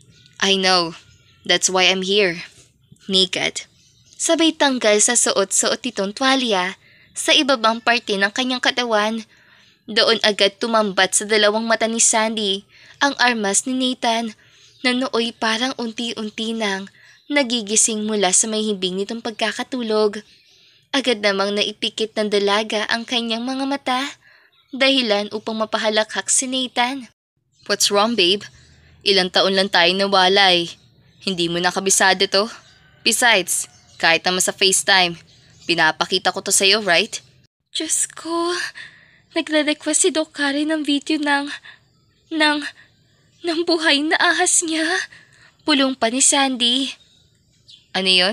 I know, that's why I'm here. Naked. Sabay tanggal sa suot-suot nitong tuwalya sa ibabang parte ng kanyang katawan. Doon agad tumambat sa dalawang mata ni Sandy ang armas ni Nathan na nooy parang unti-unti nang nagigising mula sa may hibing nitong pagkakatulog. Agad namang naipikit ng dalaga ang kanyang mga mata, dahilan upang mapahalakhak si Nathan. What's wrong, babe? Ilang taon lang tayo nawalay. Hindi mo nakabisado to? Besides, kahit naman sa FaceTime, pinapakita ko to sa'yo, right? Diyos ko, nagre-request si Doc Karen ng video ng, ng, ng buhay na ahas niya. Pulong pa ni Sandy. Ano yun?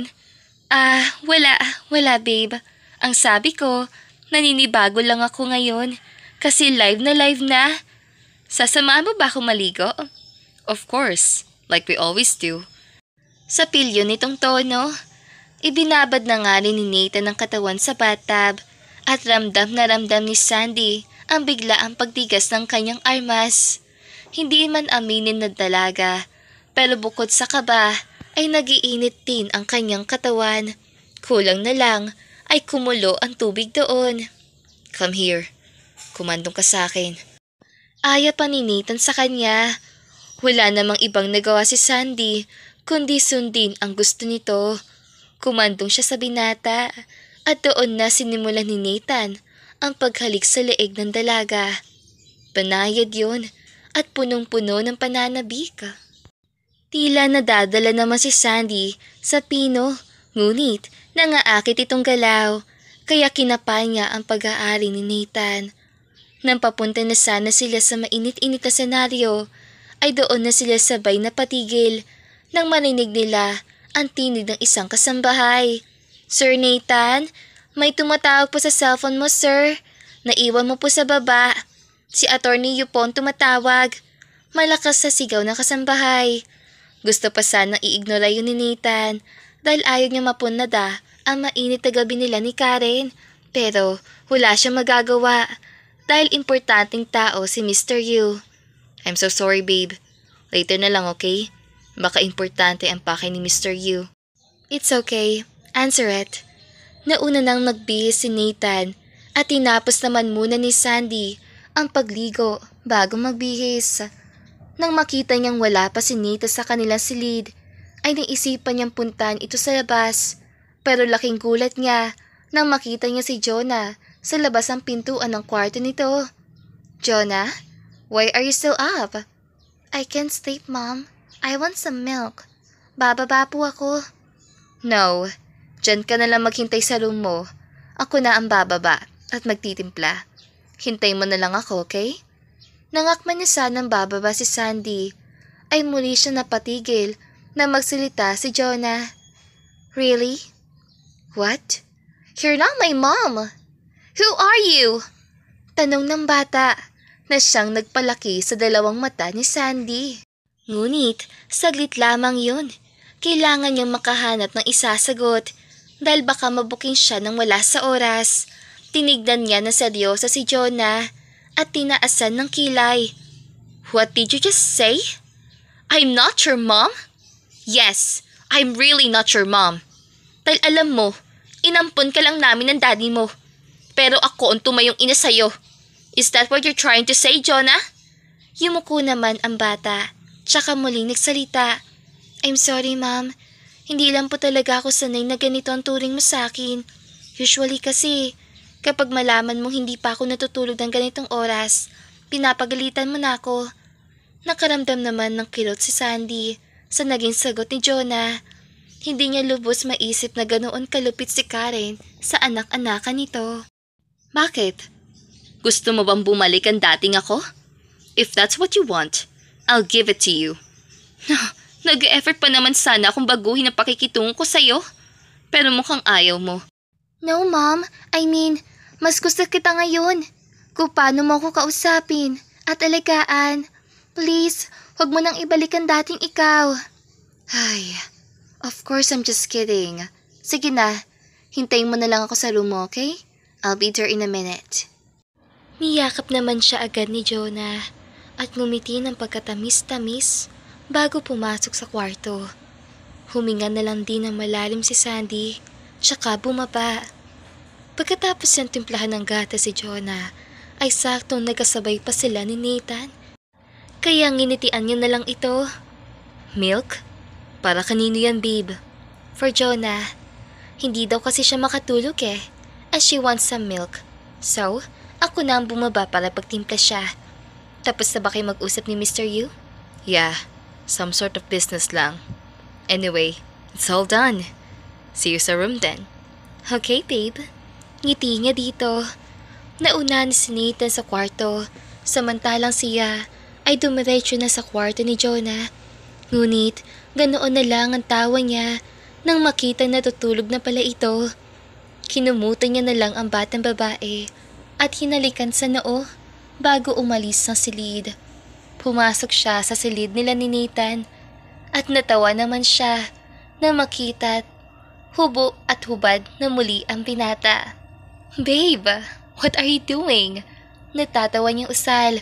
Ah, wala, wala babe. Ang sabi ko, naninibago lang ako ngayon kasi live na live na. Sasamahan mo ba ako maligo? Of course, like we always do. Sa pilyo nitong tono, ibinabad na nga rin ni Nathan ang katawan sa bathtub at ramdam na ramdam ni Sandy ang biglaang pagtigas ng kanyang armas. Hindi man aminin na dalaga, pero bukod sa kaba, ay nagiinit din ang kanyang katawan. Kulang na lang ay kumulo ang tubig doon. Come here. Kumandong ka sa akin. Aya pa ni Nathan sa kanya. Wala namang ibang nagawa si Sandy, kundi sundin ang gusto nito. Kumandong siya sa binata at doon na sinimulan ni Nathan ang paghalik sa leeg ng dalaga. Banayad yun at punong-puno ng pananabik. Tila nadadala naman si Sandy sa pino, ngunit nangaakit itong galaw, kaya kinapa niya ang pag-aari ni Nathan. Nang papunta na sana sila sa mainit-init na senaryo, ay doon na sila sabay na patigil nang marinig nila ang tinig ng isang kasambahay. Sir Nathan, may tumatawag po sa cellphone mo, sir. Naiwan mo po sa baba. Si Attorney Yupon tumatawag. Malakas sa sigaw ng kasambahay. Gusto pa sanang i-ignore yun ni Nathan dahil ayaw niya mapunada ang mainit na gabi nila ni Karen. Pero wala siyang magagawa dahil importanteng tao si Mister Yu. I'm so sorry, babe. Later na lang, okay? Baka importante ang pakay ni Mister Yu. It's okay. Answer it. Nauna nang magbihis si Nathan at tinapos naman muna ni Sandy ang pagligo bago magbihis. Nang makita niyang wala pa si Nathan sa kanilang silid, ay naisipan niyang puntahan ito sa labas. Pero laking gulat niya nang makita niya si Jonah sa labas ng pintuan ng kwarto nito. Jonah, why are you still up? I can't sleep, Mom. I want some milk. Bababa po ako. No, dyan ka na lang maghintay sa room mo. Ako na ang bababa at magtitimpla. Hintay mo na lang ako, okay? Nangakman niya sanang bababa si Sandy, ay muli siya napatigil na magsalita si Jonah. Really? What? You're not my mom. Who are you? Tanong ng bata na siyang nagpalaki sa dalawang mata ni Sandy. Ngunit saglit lamang yun. Kailangan niyang makahanap ng isasagot dahil baka mabuking siya nang wala sa oras. Tinignan niya na seryosa si Jonah at tinaasan ng kilay. What did you just say? I'm not your mom? Yes, I'm really not your mom. Dahil alam mo, inampon ka lang namin ng daddy mo. Pero ako ang tumayong ina sa'yo. Is that what you're trying to say, Jonah? Yumuko naman ang bata Tsaka muling nagsalita. I'm sorry, ma'am. Hindi lang po talaga ako sanay na ganito ang turing mo sa akin. Usually kasi, kapag malaman mong hindi pa ako natutulog ng ganitong oras, pinapagalitan mo na ako. Nakaramdam naman ng kirot si Sandy sa naging sagot ni Jonah. Hindi niya lubos maisip na ganoon kalupit si Karen sa anak-anakan nito. Bakit? Gusto mo bang bumalik ang dating ako? If that's what you want, I'll give it to you. Nag-effort pa naman sana akong baguhin ang pakikitungo ko sa'yo. Pero mukhang ayaw mo. No, ma'am. I mean, mas gusto kita ngayon. Kung paano mo ako kausapin at alagaan. Please, huwag mo nang ibalik ang dating ikaw. Ay, of course I'm just kidding. Sige na, hintayin mo na lang ako sa room mo, okay? I'll be there in a minute. Niyakap naman siya agad ni Jonah at ngumiti ng pagkatamis-tamis bago pumasok sa kwarto. Huminga na lang din ng malalim si Sandy, tsaka bumaba. Pagkatapos niyang timplahan ng gata si Jonah, ay saktong nagkasabay pa sila ni Nathan. Kaya nginitian niya na lang ito. Milk? Para kanino yan, babe? For Jonah. Hindi daw kasi siya makatulog eh, and she wants some milk. So, ako na ang bumaba para pagtimpla siya. Tapos na ba kayo mag-usap ni Mister Yu? Yeah, some sort of business lang. Anyway, it's all done. See you sa room then. Okay, babe. Ngiti niya dito. Nauna si Nathan sa kwarto, samantalang siya ay dumiretso na sa kwarto ni Jonah. Ngunit, ganoon na lang ang tawa niya nang makita na tutulog na pala ito. Kinumutan niya na lang ang batang babae at hinalikan sa noo bago umalis ng silid. Pumasok siya sa silid nila ni Nathan at natawa naman siya na makita hubo at hubad na muli ang binata. Babe, what are you doing? Natatawa niyang usal.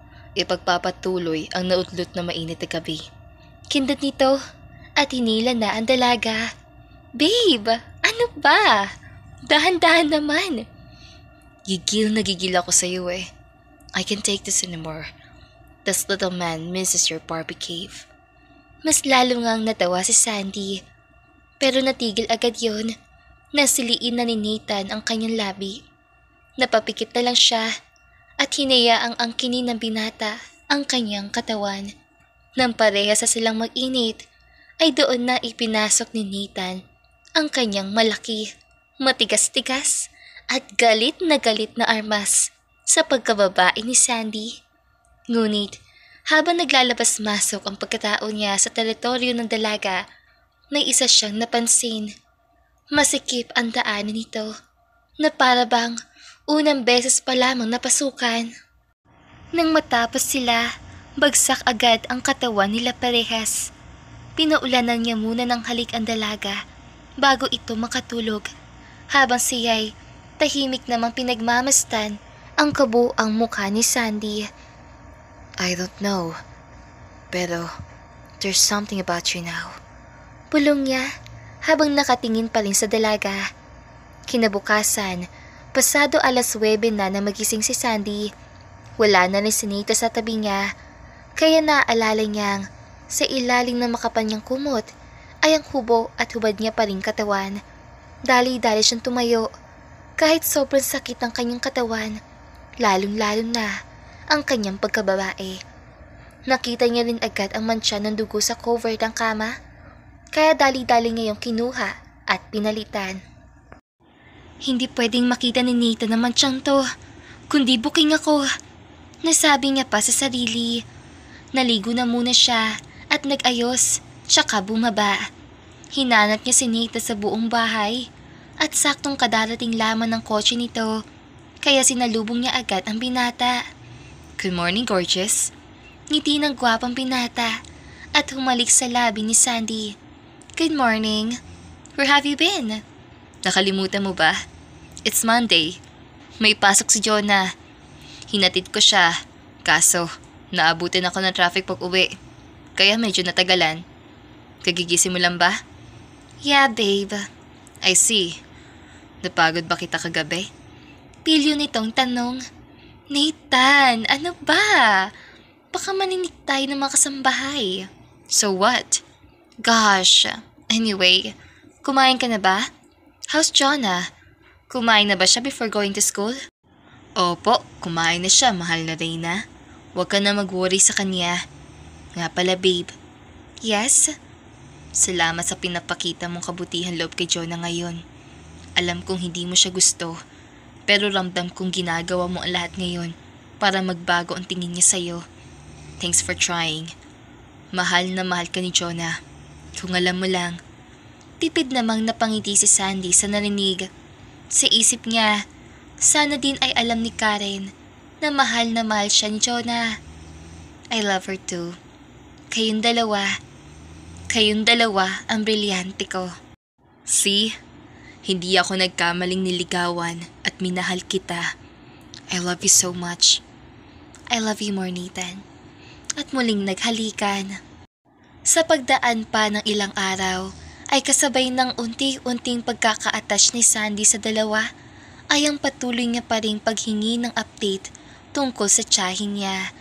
Ipagpapatuloy ang nautlot na mainit na gabi. Kindot nito at hinila na ang dalaga. Babe, ano ba? Dahan-dahan naman. Gigil na gigil ako sa iyo eh. I can't take this anymore. This little man misses your Barbie cave. Mas lalo ngang natawa si Sandy. Pero natigil agad yon. Nasiliin na ni Nathan ang kanyang labi. Napapikit na lang siya at hinayaang angkinin ng binata ang kanyang katawan. Nang pareha sa silang mag-init, ay doon na ipinasok ni Nathan ang kanyang malaki, matigas-tigas at galit na galit na armas sa pagkababae ni Sandy. Ngunit, habang naglalabas-masok ang pagkatao niya sa teritoryo ng dalaga, may isa siyang napansin. Masikip ang daanan nito na para bang unang beses pa lamang napasukan. Nang matapos sila, bagsak agad ang katawan nila parehas. Pinaulanan niya muna ng halik ang dalaga bago ito makatulog, habang siya'y tahimik namang pinagmamastan ang kabuang mukha ni Sandy. I don't know, pero there's something about you now. Pulong niya habang nakatingin pa rin sa dalaga. Kinabukasan, pasado alas nuwebe na na magising si Sandy. Wala na rin si Nita sa tabi niya, kaya naaalala niyang sa ilalim ng makapanyang kumot ay ang hubo at hubad niya pa rin katawan. Dali-dali siyang tumayo, kahit sobrang sakit ng kanyang katawan, lalong-lalo na ang kanyang pagkababae. Nakita niya rin agad ang mantsa ng dugo sa cover ng kama, kaya dali-dali niya yung kinuha at pinalitan. Hindi pwedeng makita ni Nita na mantsang to, kundi booking ako. Nasabi niya pa sa sarili. Naligo na muna siya at nag-ayos, tsaka bumaba. Hinanap niya si Nita sa buong bahay at saktong kadarating lamang ng kotse nito, kaya sinalubong niya agad ang binata. Good morning, gorgeous. Ngiti ng gwapang binata at humalik sa labi ni Sandy. Good morning. Where have you been? Nakalimutan mo ba? It's Monday. May pasok si Jonah. Hinatid ko siya, kaso naabutin ako ng traffic pag uwi, kaya medyo natagalan. Kagigising mo lang ba? Yeah, babe. I see. Napagod ba kita kagabi? Pilyo nitong tanong. Nathan, ano ba? Baka maninig tayo ng mga kasambahay. So what? Gosh. Anyway, kumain ka na ba? How's Jonah? Kumain na ba siya before going to school? Opo, kumain na siya, mahal na Reyna. Huwag ka na mag-worry sa kanya. Nga pala, babe. Yes? Salamat sa pinapakita mong kabutihan loob kay Jonah ngayon. Alam kong hindi mo siya gusto, pero ramdam kong ginagawa mo ang lahat ngayon para magbago ang tingin niya sa'yo. Thanks for trying. Mahal na mahal ka ni Jonah. Kung alam mo lang, tipid namang napangiti si Sandy sa narinig. Sa isip niya, sana din ay alam ni Karen na mahal na mahal siya ni Jonah. I love her too. Kayong dalawa, kayong dalawa ang brilyante ko. See? Hindi ako nagkamaling niligawan at minahal kita. I love you so much. I love you more, Nathan. At muling naghalikan. Sa pagdaan pa ng ilang araw, ay kasabay ng unti-unting pagkaka-attach ni Sandy sa dalawa, ay ang patuloy niya pa ring paghingi ng update tungkol sa tiyahin niya.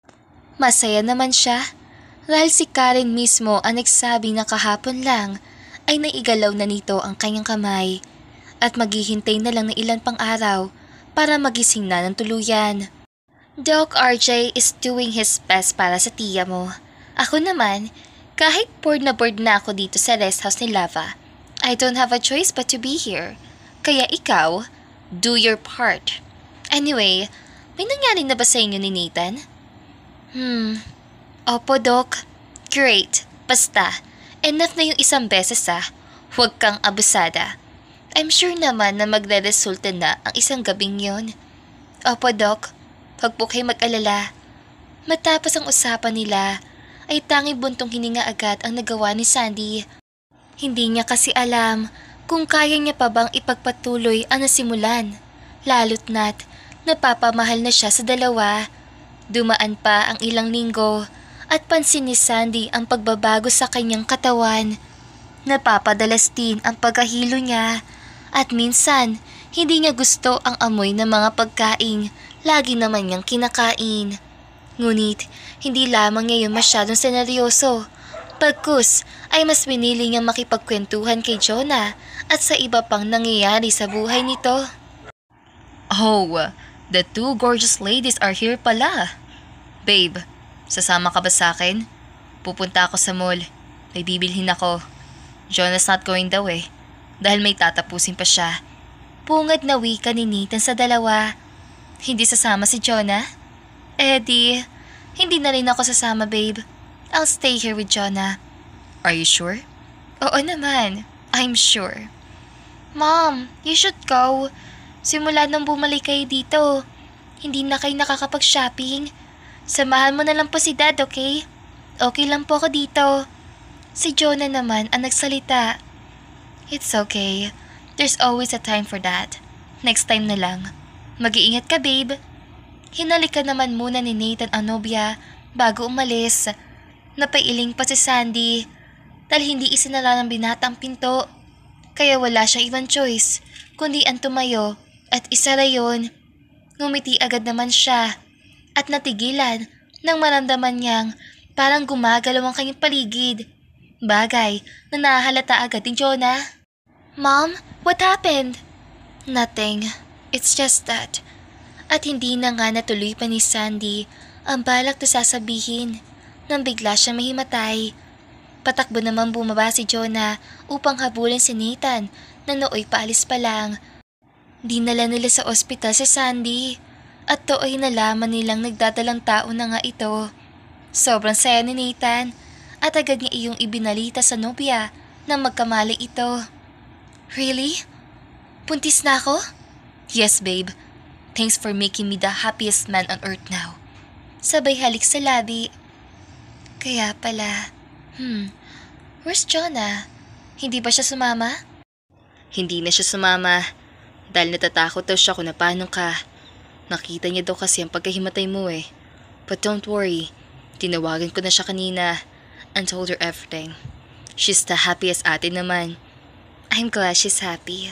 Masaya naman siya dahil si Karen mismo ang nagsabi na kahapon lang ay naigalaw na nito ang kanyang kamay at maghihintay na lang ng ilan pang araw para magising na ng tuluyan. Doc R J is doing his best para sa tiya mo. Ako naman, kahit bored na bored na ako dito sa rest house ni Lava, I don't have a choice but to be here. Kaya ikaw, do your part. Anyway, may nangyari na ba sa inyo ni Nathan? Hmm, opo Doc. Great. Basta, enough na yung isang beses ah. Huwag kang abusada. I'm sure naman na magre-resulta na ang isang gabing yon. Opo Doc, huwag po kayo mag-alala. Matapos ang usapan nila, ay tangi buntong hininga agad ang nagawa ni Sandy. Hindi niya kasi alam kung kaya niya pa bang ipagpatuloy ang nasimulan. Lalo't na't napapamahal na siya sa dalawa. Dumaan pa ang ilang linggo at pansin ni Sandy ang pagbabago sa kanyang katawan. Napapadalas din ang pagkahilo niya at minsan hindi niya gusto ang amoy ng mga pagkain lagi naman niyang kinakain. Ngunit hindi lamang ngayon masyadong seneryoso. Pagkus ay mas pinili niyang makipagkwentuhan kay Jonah at sa iba pang nangyayari sa buhay nito. Oh, the two gorgeous ladies are here pala. Babe, sasama ka ba sa akin? Pupunta ako sa mall. May bibilhin ako. Jonah's not going daw eh. Dahil may tatapusin pa siya. Pungad na wika ni Nathan sa dalawa. Hindi sasama si Jonah? Eh di, hindi na rin ako sasama babe. I'll stay here with Jonah. Are you sure? Oo naman. I'm sure. Mom, you should go. Simula nang bumalik kayo dito, hindi na kayo nakakapag-shopping. Samahan mo na lang po si Dad, okay? Okay lang po ako dito. Si Jonah naman ang nagsalita. It's okay. There's always a time for that. Next time na lang. Mag-iingat ka, babe. Hinalikan naman muna ni Nathan ang nobya bago umalis. Napailing pa si Sandy dahil hindi isinara ng binata ang pinto. Kaya wala siyang ibang choice kundi ang tumayo at isara yun. Ngumiti agad naman siya at natigilan nang maramdaman niyang parang gumagalaw ang kanyang paligid. Bagay na nahalata agad ni Jonah. Mom, what happened? Nothing. It's just that. At hindi na nga natuloy pa ni Sandy ang balak na sasabihin nang bigla siya mahimatay. Patakbo naman bumaba si Jonah upang habulin si Nathan na nooy paalis pa lang. Dinala nila sa ospital si Sandy at tooy nalaman nilang nagdadalang tao na nga ito. Sobrang saya ni Nathan at agad niya iyong ibinalita sa nobya na magkamali ito. Really? Buntis na ako? Yes, babe. Thanks for making me the happiest man on earth now. Sabay halik sa labi. Kaya pala, hmm, where's Jonah? Hindi ba siya sumama? Hindi na siya sumama dahil natatakot daw siya kung na paano ka. Nakita niya daw kasi ang pagkahimatay mo eh. But don't worry, tinawagan ko na siya kanina and told her everything. She's the happiest ate naman. I'm glad she's happy.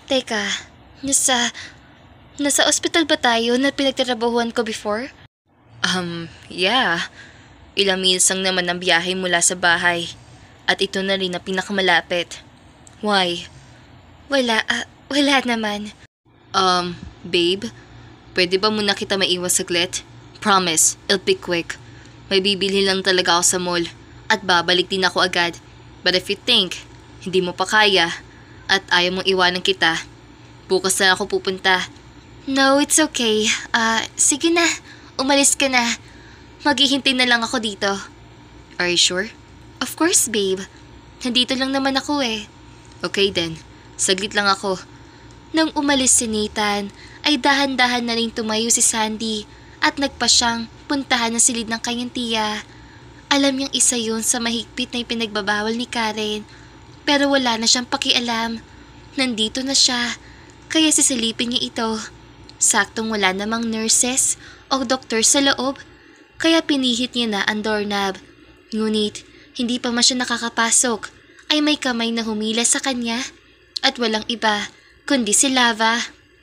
Teka, nasa... Nasa ospital ba tayo na pinagtrabahuan ko before? Um, yeah. Ilang minutes lang naman ang biyahe mula sa bahay. At ito na rin ang pinakamalapit. Why? Wala, ah, wala naman. Um, babe, pwede ba muna kita maiwas saglit? Promise, it'll be quick. May bibili lang talaga ako sa mall at babalik din ako agad. But if you think hindi mo pa kaya at ayaw mong iwanan kita, bukas na ako pupunta. No, it's okay. Ah, uh, sige na. Umalis ka na. Maghihintay na lang ako dito. Are you sure? Of course, babe. Nandito lang naman ako eh. Okay then. Saglit lang ako. Nang umalis si Nathan, ay dahan-dahan na rin tumayo si Sandy at nagpa siyang puntahan ng silid ng kanyang tiya. Alam niyang isa yun sa mahigpit na ipinagbabawal ni Karen, pero wala na siyang pakialam. Nandito na siya, kaya sisilipin niya ito. Saktong wala namang nurses o doktor sa loob, kaya pinihit niya na ang doorknob. Ngunit hindi pa man siya nakakapasok, ay may kamay na humila sa kanya at walang iba kundi si Lava.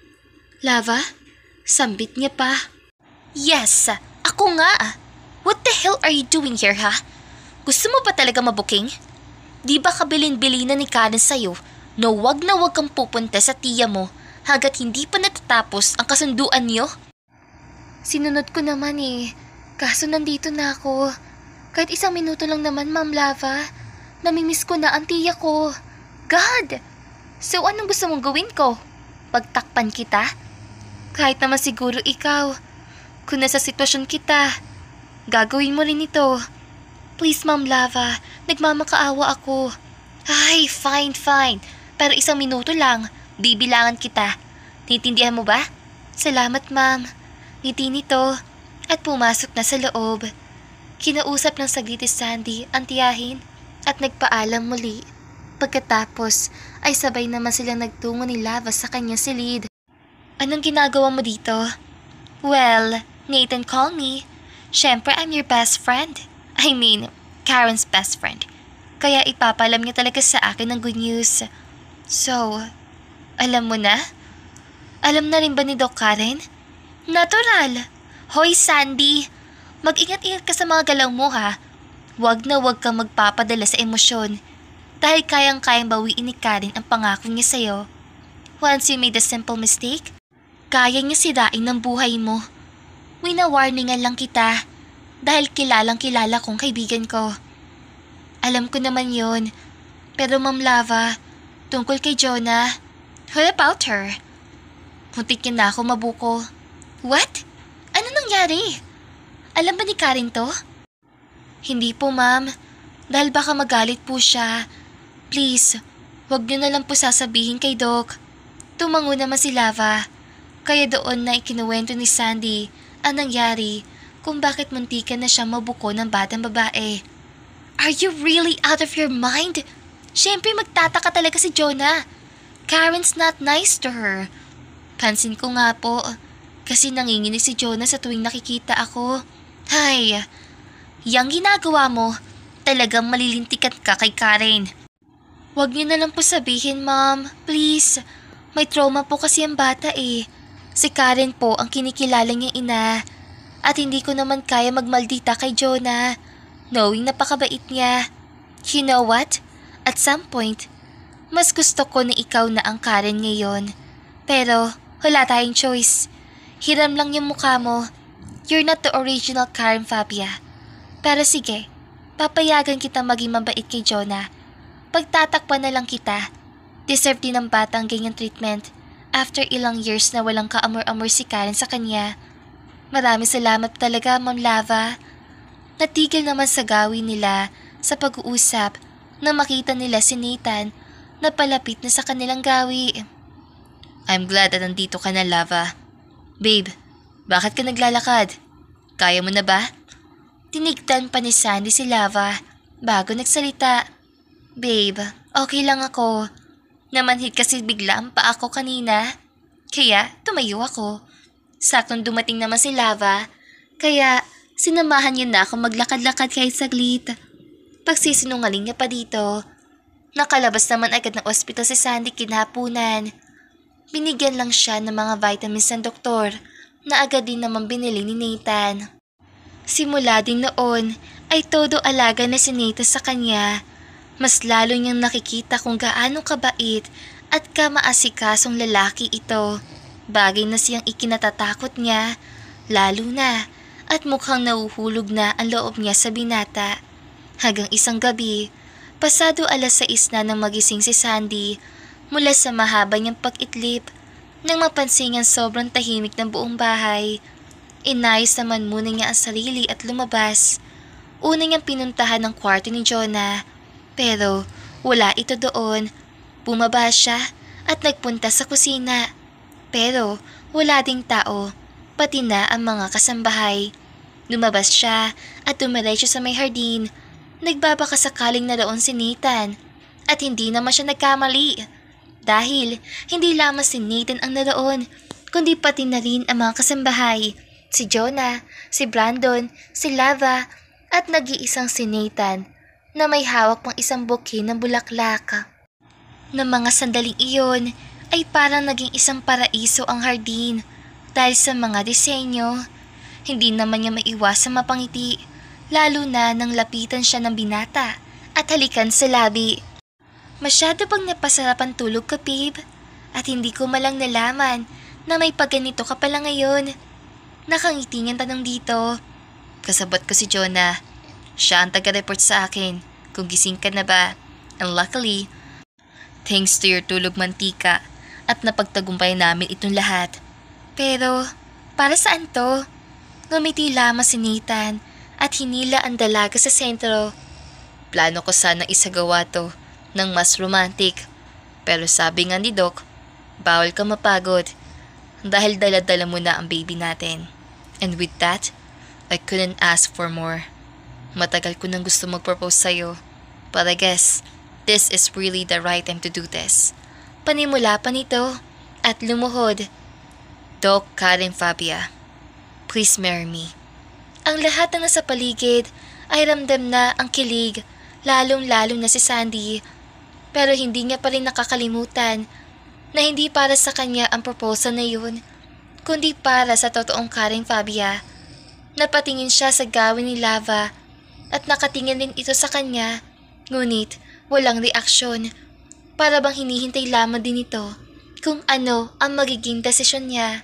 Lava? Sambit niya pa. Yes, ako nga. What the hell are you doing here, ha? Gusto mo ba talaga mabuking? Di ba kabilin-bilinan ni Karen sa'yo na wag na wag kang pupunta sa tiya mo hanggat hindi pa natatapos ang kasunduan niyo? Sinunod ko naman eh. Kaso nandito na ako. Kahit isang minuto lang naman, Ma'am Lava. Namimiss ko na ang tiya ko. God! So anong gusto mong gawin ko? Pagtakpan kita? Kahit naman siguro ikaw. Kung nasa sitwasyon kita, gagawin mo rin ito. Please, Ma'am Lava, nagmamakaawa ako. Ay, fine, fine. Pero isang minuto lang, bibilangan kita. Nitindihan mo ba? Salamat, Ma'am. Ngiti nito at pumasok na sa loob. Kinausap ng saglit si Sandy ang tiyahin at nagpaalam muli. Pagkatapos ay sabay naman silang nagtungo ni Lava sa kanyang silid. Anong ginagawa mo dito? Well, Nathan called me. Siyempre, I'm your best friend. I mean, Karen's best friend. Kaya ipapalam niya talaga sa akin ng good news. So, alam mo na? Alam na rin ba ni Doc Karen? Natural. Hoy, Sandy. Mag-ingat-ingat ka sa mga galaw mo, ha? Huwag na huwag kang magpapadala sa emosyon. Dahil kayang-kayang bawiin ni Karen ang pangako niya sa'yo. Once you made a simple mistake, kaya niya sirain ng buhay mo. Wina-warningan lang kita dahil kilalang kilala kong kaibigan ko. Alam ko naman yon. Pero Ma'am Lava, tungkol kay Jonah, what about her? Muntik niya na ako mabuko. What? Ano nangyari? Alam ba ni Karen to? Hindi po, ma'am. Dahil baka magalit po siya. Please, wag niyo na lang po sasabihin kay Doc. Tumango naman si Lava. Kaya doon na ikinuwento ni Sandy ang nangyari kung bakit muntikan na siya mabuko ng batang babae. Are you really out of your mind? Siyempre magtataka talaga si Jonah. Karen's not nice to her. Pansin ko nga po, kasi nanginginig si Jonah sa tuwing nakikita ako. Hay, yang ginagawa mo, talagang malilintikan ka kay Karen. Huwag niyo na lang po sabihin, Ma'am. Please, may trauma po kasi ang bata eh. Si Karen po ang kinikilala niyang ina. At hindi ko naman kaya magmaldita kay Jonah, knowing napakabait niya. You know what? At some point, mas gusto ko na ikaw na ang Karen ngayon. Pero wala tayong choice. Hiram lang yung mukha mo. You're not the original Karen Fabia. Pero sige, papayagan kita maging mabait kay Jonah. Pagtatakpan na lang kita. Deserve din ng bata ang ganyang treatment after ilang years na walang kaamor-amor si Karen sa kanya. Maraming salamat talaga, Ma'am Lava. Natigil naman sa gawin nila sa pag-uusap na makita nila si Nathan na palapit na sa kanilang gawi. I'm glad na nandito ka na, Lava. Babe, bakit ka naglalakad? Kaya mo na ba? Tinigtan pa ni Sandy si Lava bago nagsalita. Babe, okay lang ako. Namanhid kasi bigla ang paa ko kanina. Kaya tumayo ako. Saktong dumating naman si Lava. Kaya sinamahan niya na ako maglakad-lakad kahit saglit. Pagsisinungaling niya pa dito. Nakalabas naman agad ng ospital si Sandy kinahaponan. Binigyan lang siya ng mga vitamins ng doktor na agad din naman binili ni Nathan. Simula din noon ay todo alaga na si Nathan sa kanya. Mas lalo niyang nakikita kung gaano kabait at kamaasikasong lalaki ito. Bagay na siyang ikinatatakot niya, lalo na at mukhang nahuhulog na ang loob niya sa binata. Hanggang isang gabi, pasado alas sais na nang magising si Sandy mula sa mahaba niyang pag-itlip nang mapansin niyang sobrang tahimik ng buong bahay. Inayos naman muna niya ang sarili at lumabas. Una niyang pinuntahan ang kwarto ni Jonah, pero wala ito doon. Bumaba siya at nagpunta sa kusina, pero wala ding tao, pati na ang mga kasambahay. Lumabas siya at dumiretso sa may hardin. Nagbabaka sakaling naroon si Nathan at hindi naman siya nagkamali. Dahil hindi lamang si Nathan ang naroon, kundi pati na rin ang mga kasambahay. Si Jonah, si Brandon, si Lava at nag-iisang si Nathan na may hawak pang isang bouquet ng bulaklak. Na mga sandaling iyon ay parang naging isang paraiso ang hardin dahil sa mga disenyo. Hindi naman niya maiwasang mapangiti, lalo na nang lapitan siya ng binata at halikan sa labi. Masyado bang napasarap ang tulog ka, babe? At hindi ko malang nalaman na may pagganito ka pala ngayon. Nakangiti niyang tanong dito. Kasabot ko si Jonah. Siya ang taga-report sa akin kung gising ka na ba. And luckily, thanks to your tulog mantika at napagtagumpay namin itong lahat. Pero, para saan to? Ngumiti lamang si Nathan at hinila ang dalaga sa sentro. Plano ko sana isagawa to ng mas romantic. Pero sabi nga ni Doc, bawal ka mapagod dahil dala-dala mo na ang baby natin. And with that, I couldn't ask for more. Matagal ko nang gusto mag-propose sa'yo, but I guess this is really the right time to do this. Panimula pa nito at lumuhod. Doc Karen Fabia, please marry me. Ang lahat na nasa paligid ay ramdam na ang kilig, lalong-lalo na si Sandy. Pero hindi niya pa rin nakakalimutan na hindi para sa kanya ang proposal na yun, kundi para sa totoong Karen Fabia. Napatingin siya sa gawin ni Lava at nakatingin din ito sa kanya, ngunit walang reaksyon. Para bang hinihintay lamang din ito kung ano ang magiging desisyon niya.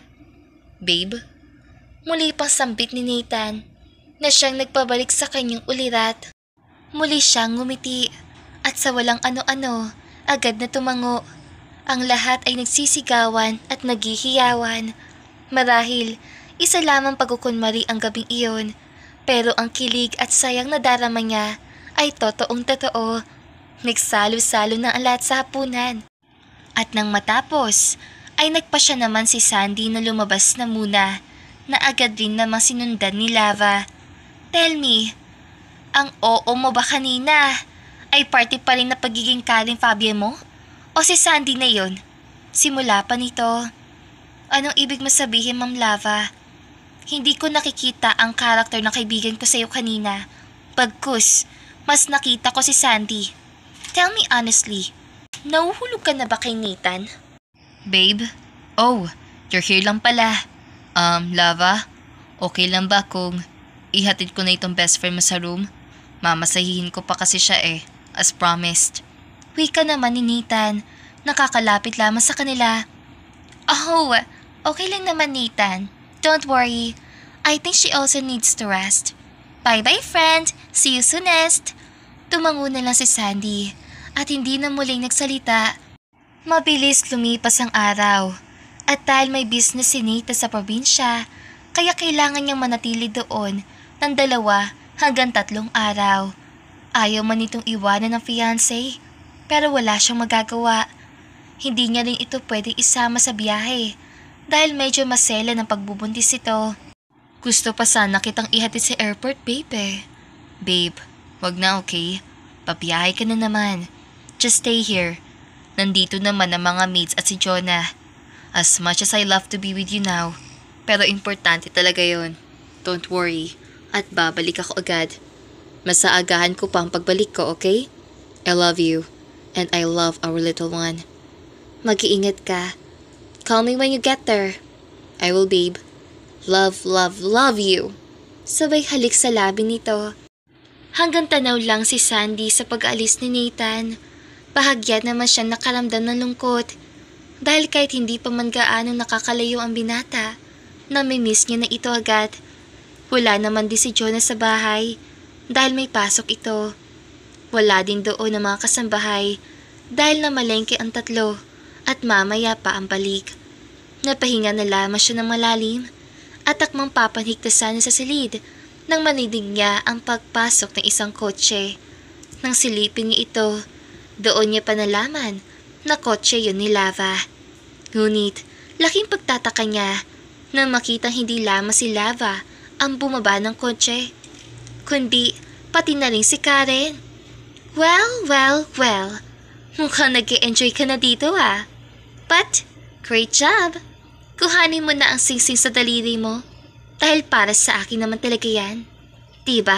Babe? Muli pang sambit ni Nathan na siyang nagpabalik sa kanyang ulirat. Muli siyang ngumiti at sa walang ano-ano agad na tumango. Ang lahat ay nagsisigawan at naghihiyawan. Marahil, isa lamang pagkukunwari ang gabing iyon, pero ang kilig at sayang na darama niya ay totoong totoo. Nagsalo-salo na ang lahat sa hapunan. At nang matapos, ay nagpa siya naman si Sandy na lumabas na muna, na agad rin namang sinundan ni Lava. Tell me, ang oo mo ba kanina ay party pa rin na pagiging Karen Fabia mo? O si Sandy na yon? Simula pa nito. Anong ibig mo sabihin, Ma'am Lava? Hindi ko nakikita ang karakter ng kaibigan ko sa'yo kanina. Pagkus, mas nakita ko si Sandy. Tell me honestly, nahuhulog ka na ba kay Nathan? Babe? Oh, you're here lang pala. Um, Lava, okay lang ba kung ihatid ko na itong best friend mo sa room? Mamasahihin ko pa kasi siya eh, as promised. Wika naman ni Nathan, nakakalapit lamang sa kanila. Oh, okay lang naman Nathan. Don't worry, I think she also needs to rest. Bye-bye friend, see you soonest. Tumango na lang si Sandy at hindi na muling nagsalita. Mabilis lumipas ang araw at dahil may business si Nathan sa probinsya, kaya kailangan niyang manatili doon ng dalawa hanggang tatlong araw. Ayaw man itong iwanan ng fiancé, pero wala siyang magagawa. Hindi niya rin ito pwedeng isama sa biyahe dahil medyo masela ng pagbubuntis ito. Gusto pa sana kitang ihatid sa airport, babe eh. Babe, wag na okay? Pabiyahe ka na naman. Just stay here. Nandito naman ang mga maids at si Jonah. As much as I love to be with you now, pero importante talaga yon. Don't worry, at babalik ako agad. Masaagahan ko pa ang pagbalik ko, okay? I love you, and I love our little one. Mag-iingat ka. Call me when you get there. I will, babe. Love, love, love you. sabay halik sa labi nito. Hanggang tanaw lang si Sandy sa pag-alis ni Nathan. Bahagya naman siya nakaramdam ng lungkot dahil kahit hindi pa man gaano nakakalayo ang binata, nami-miss niya na ito agad. Wala naman din si Jonah sa bahay dahil may pasok ito. Wala din doon ang mga kasambahay dahil namalengke ang tatlo at mamaya pa ang balik. Napahinga na lamang siya ng malalim at takmang papanhigtasan sa silid nang manidig niya ang pagpasok ng isang kotse. Nang silipin niya ito, doon niya pa nalaman na kotse yun ni Lava. Ngunit laking pagtataka niya nang makitang hindi lamang si Lava ang bumaba ng kotse, kundi pati na rin si Karen. Well, well, well, mukhang nag-e-enjoy ka na dito ah. But, great job! Kuhanin mo na ang singsing sa daliri mo dahil para sa akin naman talaga yan. Diba?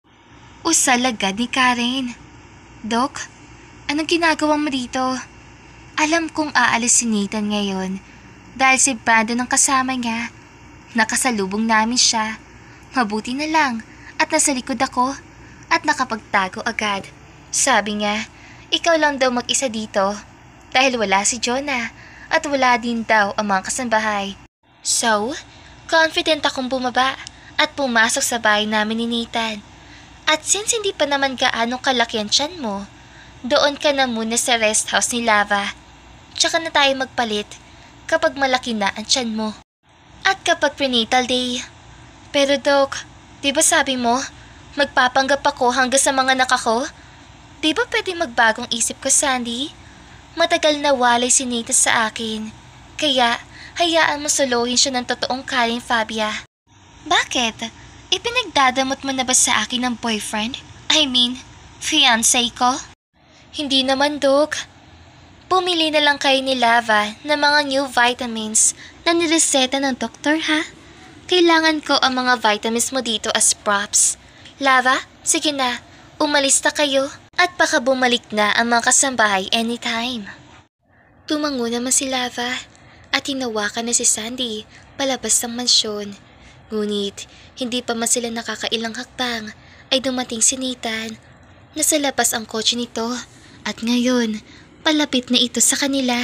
Usal agad ni Karen. Dok, anong ginagawa mo dito? Alam kong aalis si Nathan ngayon dahil si Brandon ang kasama niya. Nakasalubong namin siya. Mabuti na lang at nasa likod ako at nakapagtago agad. Sabi niya, ikaw lang daw mag-isa dito dahil wala si Jonah at wala din daw ang mga kasambahay. So, confident akong bumaba at pumasok sa bahay namin ni Nathan. At since hindi pa naman gaano kalaki ang tiyan mo, doon ka na muna sa rest house ni Lava. Tsaka na tayo magpalit kapag malaki na ang tiyan mo. At kapag prenatal day. Pero Doc, di ba sabi mo, magpapanggap ako hanggang sa mga anak ako? Di ba pwede magbagong isip ko, Sandy? Matagal na walay si Nathan sa akin. Kaya, hayaan mo suluhin siya ng totoong Karen Fabia. Bakit? Ipinagdadamot mo na ba sa akin ng boyfriend? I mean, fiancé ko? Hindi naman, Doc. Pumili na lang kayo ni Lava ng mga new vitamins na nireseta ng doktor, ha? Kailangan ko ang mga vitamins mo dito as props. Lava, sige na, umalis na kayo. At baka bumalik na ang mga kasambahay anytime. Tumango naman si Lava at hinawakan na si Sandy palabas ng mansyon. Ngunit hindi pa man sila nakakailang hakbang ay dumating si Nathan. Nasa labas ang kotse nito at ngayon palapit na ito sa kanila.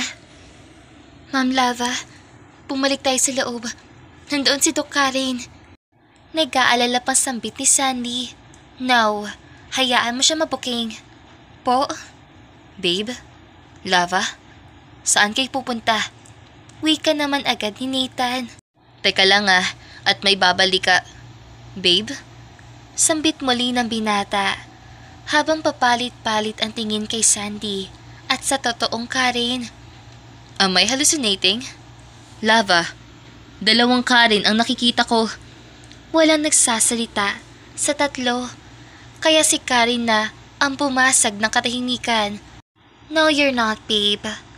Ma'am Lava, bumalik tayo sa loob. Nandoon si Doc Karen. Nag-aalala pang sambit ni Sandy. No. Hayaan mo siya mabuking. Po? Babe? Lava? Saan kayo pupunta? Wika naman agad ni Nathan. Teka lang ah, at may babalik ka. Babe? Sambit muli ng binata habang papalit-palit ang tingin kay Sandy at sa totoong Karen. Am I hallucinating? Lava, dalawang Karen ang nakikita ko. Walang nagsasalita sa tatlo. Kaya si Karen na ang pumasag ng katahimikan. No, you're not, babe.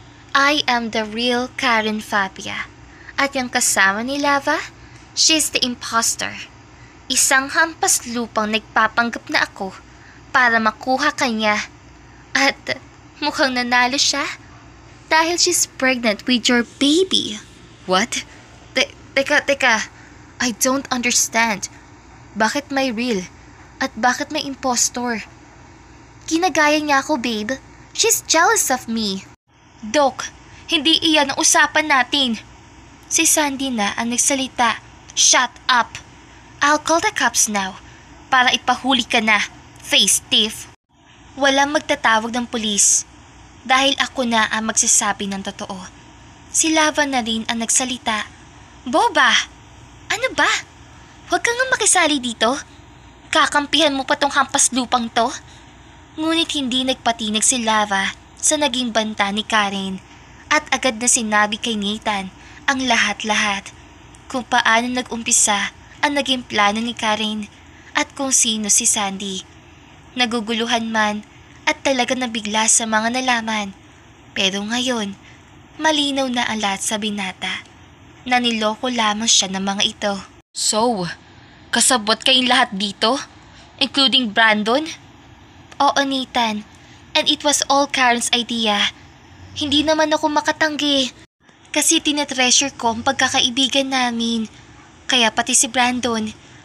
I am the real Karen Fabia. At yung kasama ni Lava, she's the imposter. Isang hampas lupang nagpapanggap na ako para makuha kanya. At mukhang nanalo siya dahil she's pregnant with your baby. What? Te- teka, teka. I don't understand. Bakit may real? At bakit may impostor? Ginagaya niya ako, babe. She's jealous of me. Doc, hindi iyan ang usapan natin. Si Sandy na ang nagsalita. Shut up. I'll call the cops now para ipahuli ka na, face thief. Walang magtatawag ng pulis dahil ako na ang magsasabi ng totoo. Si Lava na rin ang nagsalita. Boba! Ano ba? Huwag kang nga makisali dito. Kakampihan mo pa tong hampas lupang to? Ngunit hindi nagpatinag si Lava sa naging banta ni Karen at agad na sinabi kay Nathan ang lahat-lahat kung paano nag-umpisa ang naging plano ni Karen at kung sino si Sandy. Naguguluhan man at talaga nabigla sa mga nalaman. Pero ngayon, malinaw na ang lahat sa binata na niloko lamang siya ng mga ito. So, kasabot kayong lahat dito? Including Brandon? Oo, Nathan. And it was all Karen's idea. Hindi naman ako makatanggi. Kasi tinetreasure ko ang pagkakaibigan namin. Kaya pati si Brandon,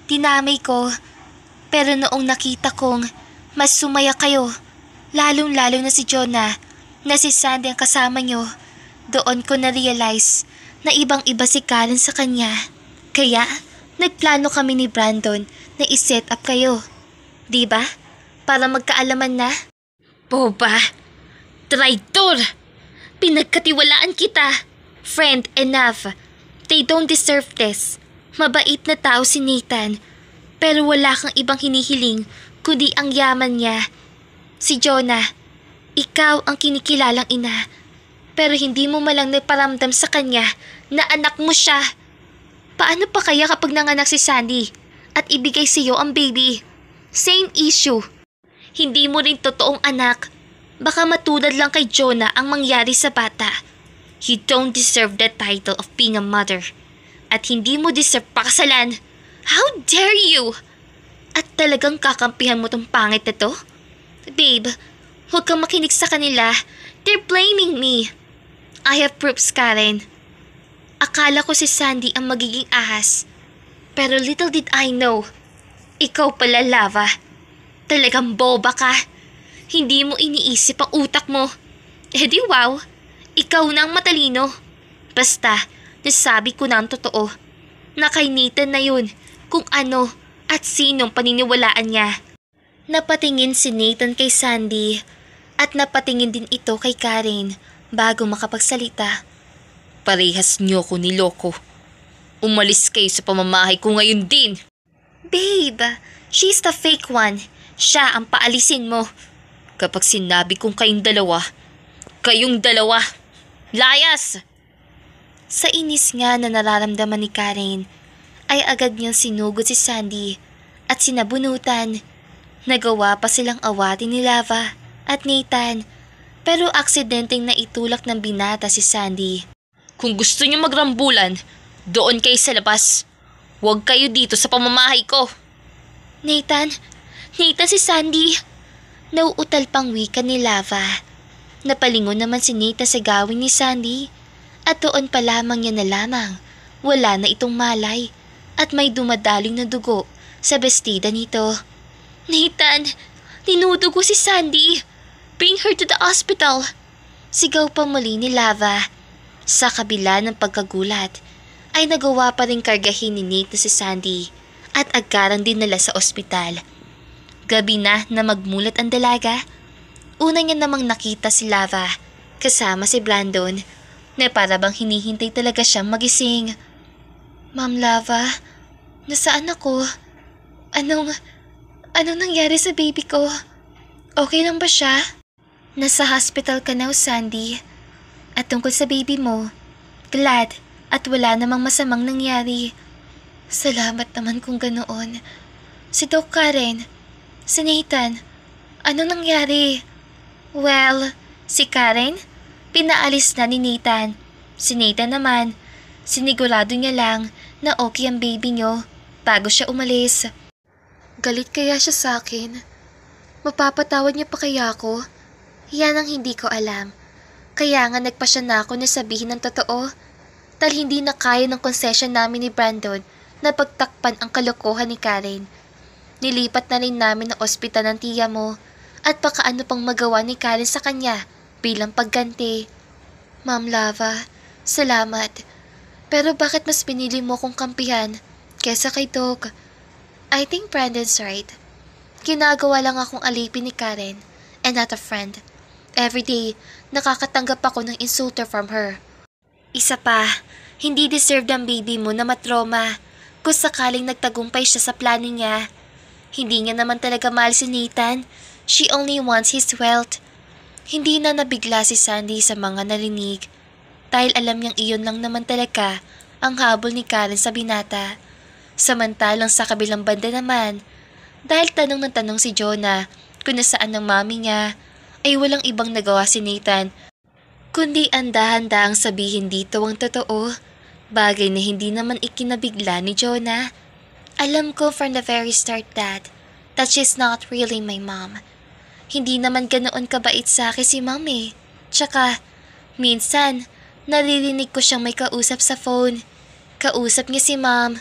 dinamay ko. Pero noong nakita kong mas sumaya kayo, lalong-lalo na si Jonah, na si Sandy ang kasama nyo, doon ko na-realize na ibang-iba si Karen sa kanya. Kaya, nagplano kami ni Brandon na i-set up kayo. Diba? Para magkaalaman na. Boba! Traitor! Pinagkatiwalaan kita! Friend, enough. They don't deserve this. Mabait na tao si Nathan, pero wala kang ibang hinihiling kundi ang yaman niya. Si Jonah, ikaw ang kinikilalang ina, pero hindi mo malang nagparamdam sa kanya na anak mo siya. Paano pa kaya kapag nanganak si Sandy at ibigay sa iyo ang baby? Same issue. Hindi mo rin totoong anak. Baka matulad lang kay Jonah ang mangyari sa bata. You don't deserve the title of being a mother. At hindi mo deserve pakasalan. How dare you? At talagang kakampihan mo tong pangit na to? Babe, huwag kang makinig sa kanila. They're blaming me. I have proofs, Karen. Akala ko si Sandy ang magiging ahas. Pero little did I know, ikaw pala, Lava. Talagang boba ka. Hindi mo iniisip ang utak mo. Eh di wow, ikaw na ang matalino. Basta, nasabi ko na ang totoo. Nakainitan na yun kung ano at sinong paniniwalaan niya. Napatingin si Nathan kay Sandy at napatingin din ito kay Karen bago makapagsalita. Parehas niyo ko niloko. Umalis kayo sa pamamahay ko ngayon din. Babe, she's the fake one. Siya ang paalisin mo. Kapag sinabi kong kayong dalawa, kayong dalawa, layas! Sa inis nga na nararamdaman ni Karen, ay agad niyang sinugod si Sandy at sinabunutan. Nagawa pa silang awatin ni Lava at Nathan, pero aksidenteng naitulak ng binata si Sandy. Kung gusto niyo magrambulan, doon kayo sa labas. Huwag kayo dito sa pamamahay ko. Nathan, Nathan si Sandy. Nauutal pang wika ni Lava. Napalingon naman si Nathan sa gawin ni Sandy at doon pa lamang niya na lamang wala na itong malay at may dumadaling na dugo sa bestida nito. Nathan, tinudugo si Sandy. Bring her to the hospital. Sigaw pa muli ni Lava. Sa kabila ng pagkagulat, ay nagawa pa rin kargahin ni Nathan si Sandy at agkarang dinala sa ospital. Gabi na na magmulat ang dalaga. Una niya namang nakita si Lava kasama si Brandon na para bang hinihintay talaga siyang magising. Ma'am Lava, nasaan ako? Anong, anong nangyari sa baby ko? Okay lang ba siya? Nasa hospital ka now, Sandy. At tungkol sa baby mo, glad at wala namang masamang nangyari. Salamat naman kung ganoon. Si Doc Karen, si Nathan, anong nangyari? Well, si Karen, pinaalis na ni Nathan. Si Nathan naman, sinigurado niya lang na okay ang baby niyo bago siya umalis. Galit kaya siya sa akin? Mapapatawad niya pa kaya ako? Yan ang hindi ko alam. Kaya nga nagpasya na ako na sabihin ng totoo dahil hindi na kaya ng konsesyon namin ni Brandon na pagtakpan ang kalokohan ni Karen. Nilipat na rin namin ang ospital ng tiya mo at baka ano pang magawa ni Karen sa kanya bilang pagganti. Ma'am Lava, salamat. Pero bakit mas pinili mo kong kampihan kesa kay Doc? I think Brandon's right. Ginagawa lang akong alipin ni Karen and not a friend. Every day, nakakatanggap ako ng insulter from her. Isa pa, hindi deserve ang baby mo na matroma kung sakaling nagtagumpay siya sa plano niya. Hindi niya naman talaga mahal si Nathan. She only wants his wealth. Hindi na nabigla si Sandy sa mga narinig dahil alam niyang iyon lang naman talaga ang habol ni Karen sa binata. Samantalang sa kabilang banda naman, dahil tanong ng tanong si Jonah kung nasaan ang mami niya, ay walang ibang nagawa si Nathan kundi andahan-daang sabihin dito ang totoo, bagay na hindi naman ikinabigla ni Jonah. Alam ko from the very start that, that she's not really my mom. Hindi naman ganoon kabait sa akin si mom eh. Tsaka, minsan, naririnig ko siyang may kausap sa phone. Kausap niya si mom.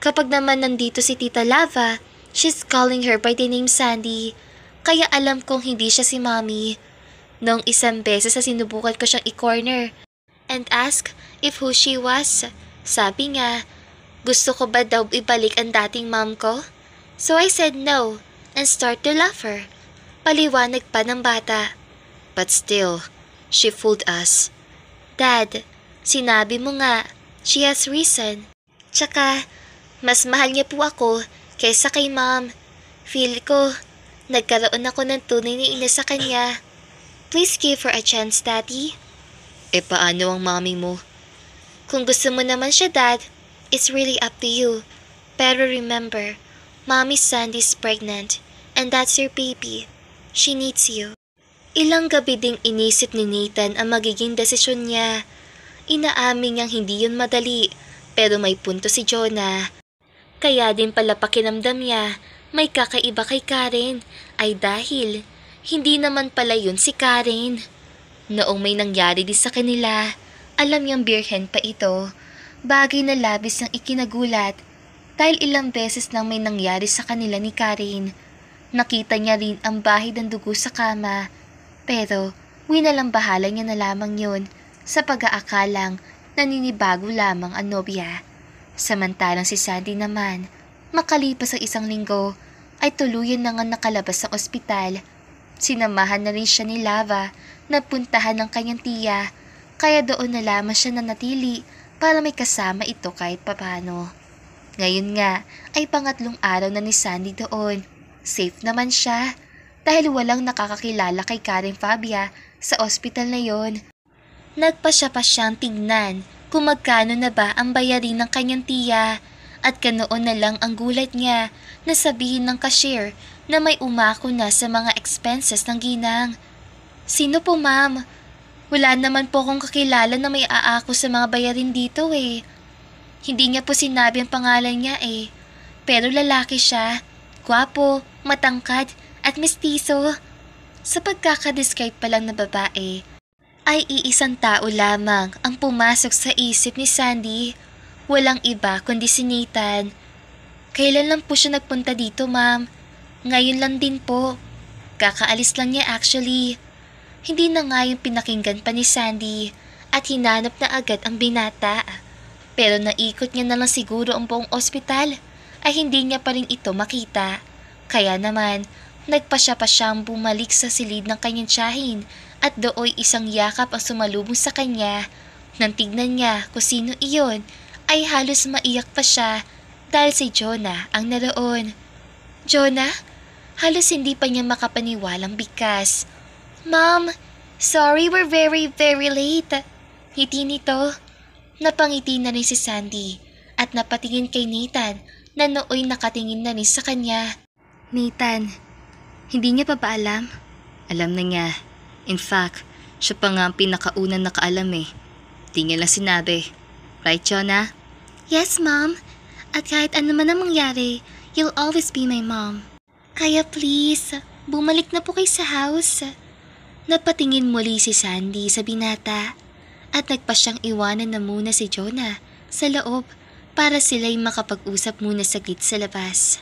Kapag naman nandito si Tita Lava, she's calling her by the name Sandy. Kaya alam kong hindi siya si Mommy. Noong isang beses sa sinubukan ko siyang i-corner and ask if who she was. Sabi niya, gusto ko ba daw ibalik ang dating mom ko? So I said no and start to laugh her. Paliwanag pa ng bata. But still, she fooled us. Dad, sinabi mo nga, she has reason. Tsaka, mas mahal niya po ako kaysa kay mom. Feel ko, nagkaroon ako ng tunay na ina sa kanya. Please give her a chance, Daddy. E paano ang mommy mo? Kung gusto mo naman siya, Dad, it's really up to you. Pero remember, Mommy Sandy's pregnant and that's your baby. She needs you. Ilang gabi ding inisip ni Nathan ang magiging desisyon niya. Inaamin niyang hindi yun madali, pero may punto si Jonah. Kaya din pala pakinamdam niya may kakaiba kay Karen ay dahil hindi naman pala yun si Karen. Noong may nangyari din sa kanila, alam niyang birhen pa ito. Bagay na labis niyang ikinagulat dahil ilang beses nang may nangyari sa kanila ni Karen. Nakita niya rin ang bahid ng dugo sa kama, pero winalambahala niya na lamang yun sa pag-aakalang naninibago lamang ang nobya. Samantalang si Sandy naman, makalipas ang isang linggo, ay tuluyan na nga nakalabas sa ospital. Sinamahan na rin siya ni Lava na puntahan ng kanyang tiya, kaya doon na lamang siya nanatili para may kasama ito kahit papano. Ngayon nga ay pangatlong araw na ni Sandy doon. Safe naman siya dahil walang nakakakilala kay Karen Fabia sa ospital na yon. Nagpasya pa siyang tignan kung magkano na ba ang bayarin ng kanyang tiya at kanoon na lang ang gulat niya na sabihin ng cashier na may umako na sa mga expenses ng ginang. Sino po, ma'am? Wala naman po akong kakilala na may aako sa mga bayarin dito eh. Hindi niya po sinabi ang pangalan niya eh. Pero lalaki siya, gwapo, matangkad at mestizo. Sa pagkakadescribe pa lang na babae, ay iisang tao lamang ang pumasok sa isip ni Sandy. Walang iba kundi si Nathan. Kailan lang po siya nagpunta dito, ma'am? Ngayon lang din po. Kakaalis lang niya actually. Hindi na nga yung pinakinggan pa ni Sandy at hinanap na agad ang binata. Pero naikot niya na lang siguro ang buong ospital ay hindi niya pa rin ito makita. Kaya naman, nagpasya pa siyang bumalik sa silid ng kanyang tiyahin at dooy isang yakap ang sumalubong sa kanya. Nang tignan niya kung sino iyon, ay halos maiyak pa siya dahil si Jonah ang naroon. Jonah? Halos hindi pa niya makapaniwalang bigkas. Mom, sorry we're very very late. Ngiti nito. Napangiti na rin si Sandy at napatingin kay Nathan na nooy nakatingin na rin sa kanya. Nathan, hindi niya pa ba alam? Alam na niya. In fact, siya pa nga ang pinakaunang nakaalam eh. Di niya lang sinabi. Right, Jonah? Yes, Mom. At kahit ano man ang mangyari, you'll always be my mom. Kaya please, bumalik na po kayo sa house. Napatingin muli si Sandy sa binata at nagpa siyang iwanan na muna si Jonah sa loob para sila'y makapag-usap muna saglit sa labas.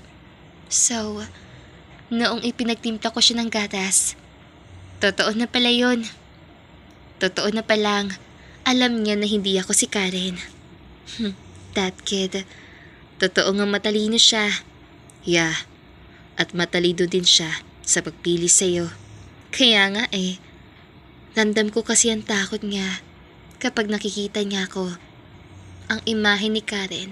So, noong ipinagtimpla ko siya ng gatas, totoo na pala yun. Totoo na palang alam niya na hindi ako si Karen. Hmm, that kid. Totoo nga matalino siya. Yeah, at matalido din siya sa pagpili sa'yo. Kaya nga eh, ramdam ko kasi ang takot niya kapag nakikita niya ako. Ang imahe ni Karen.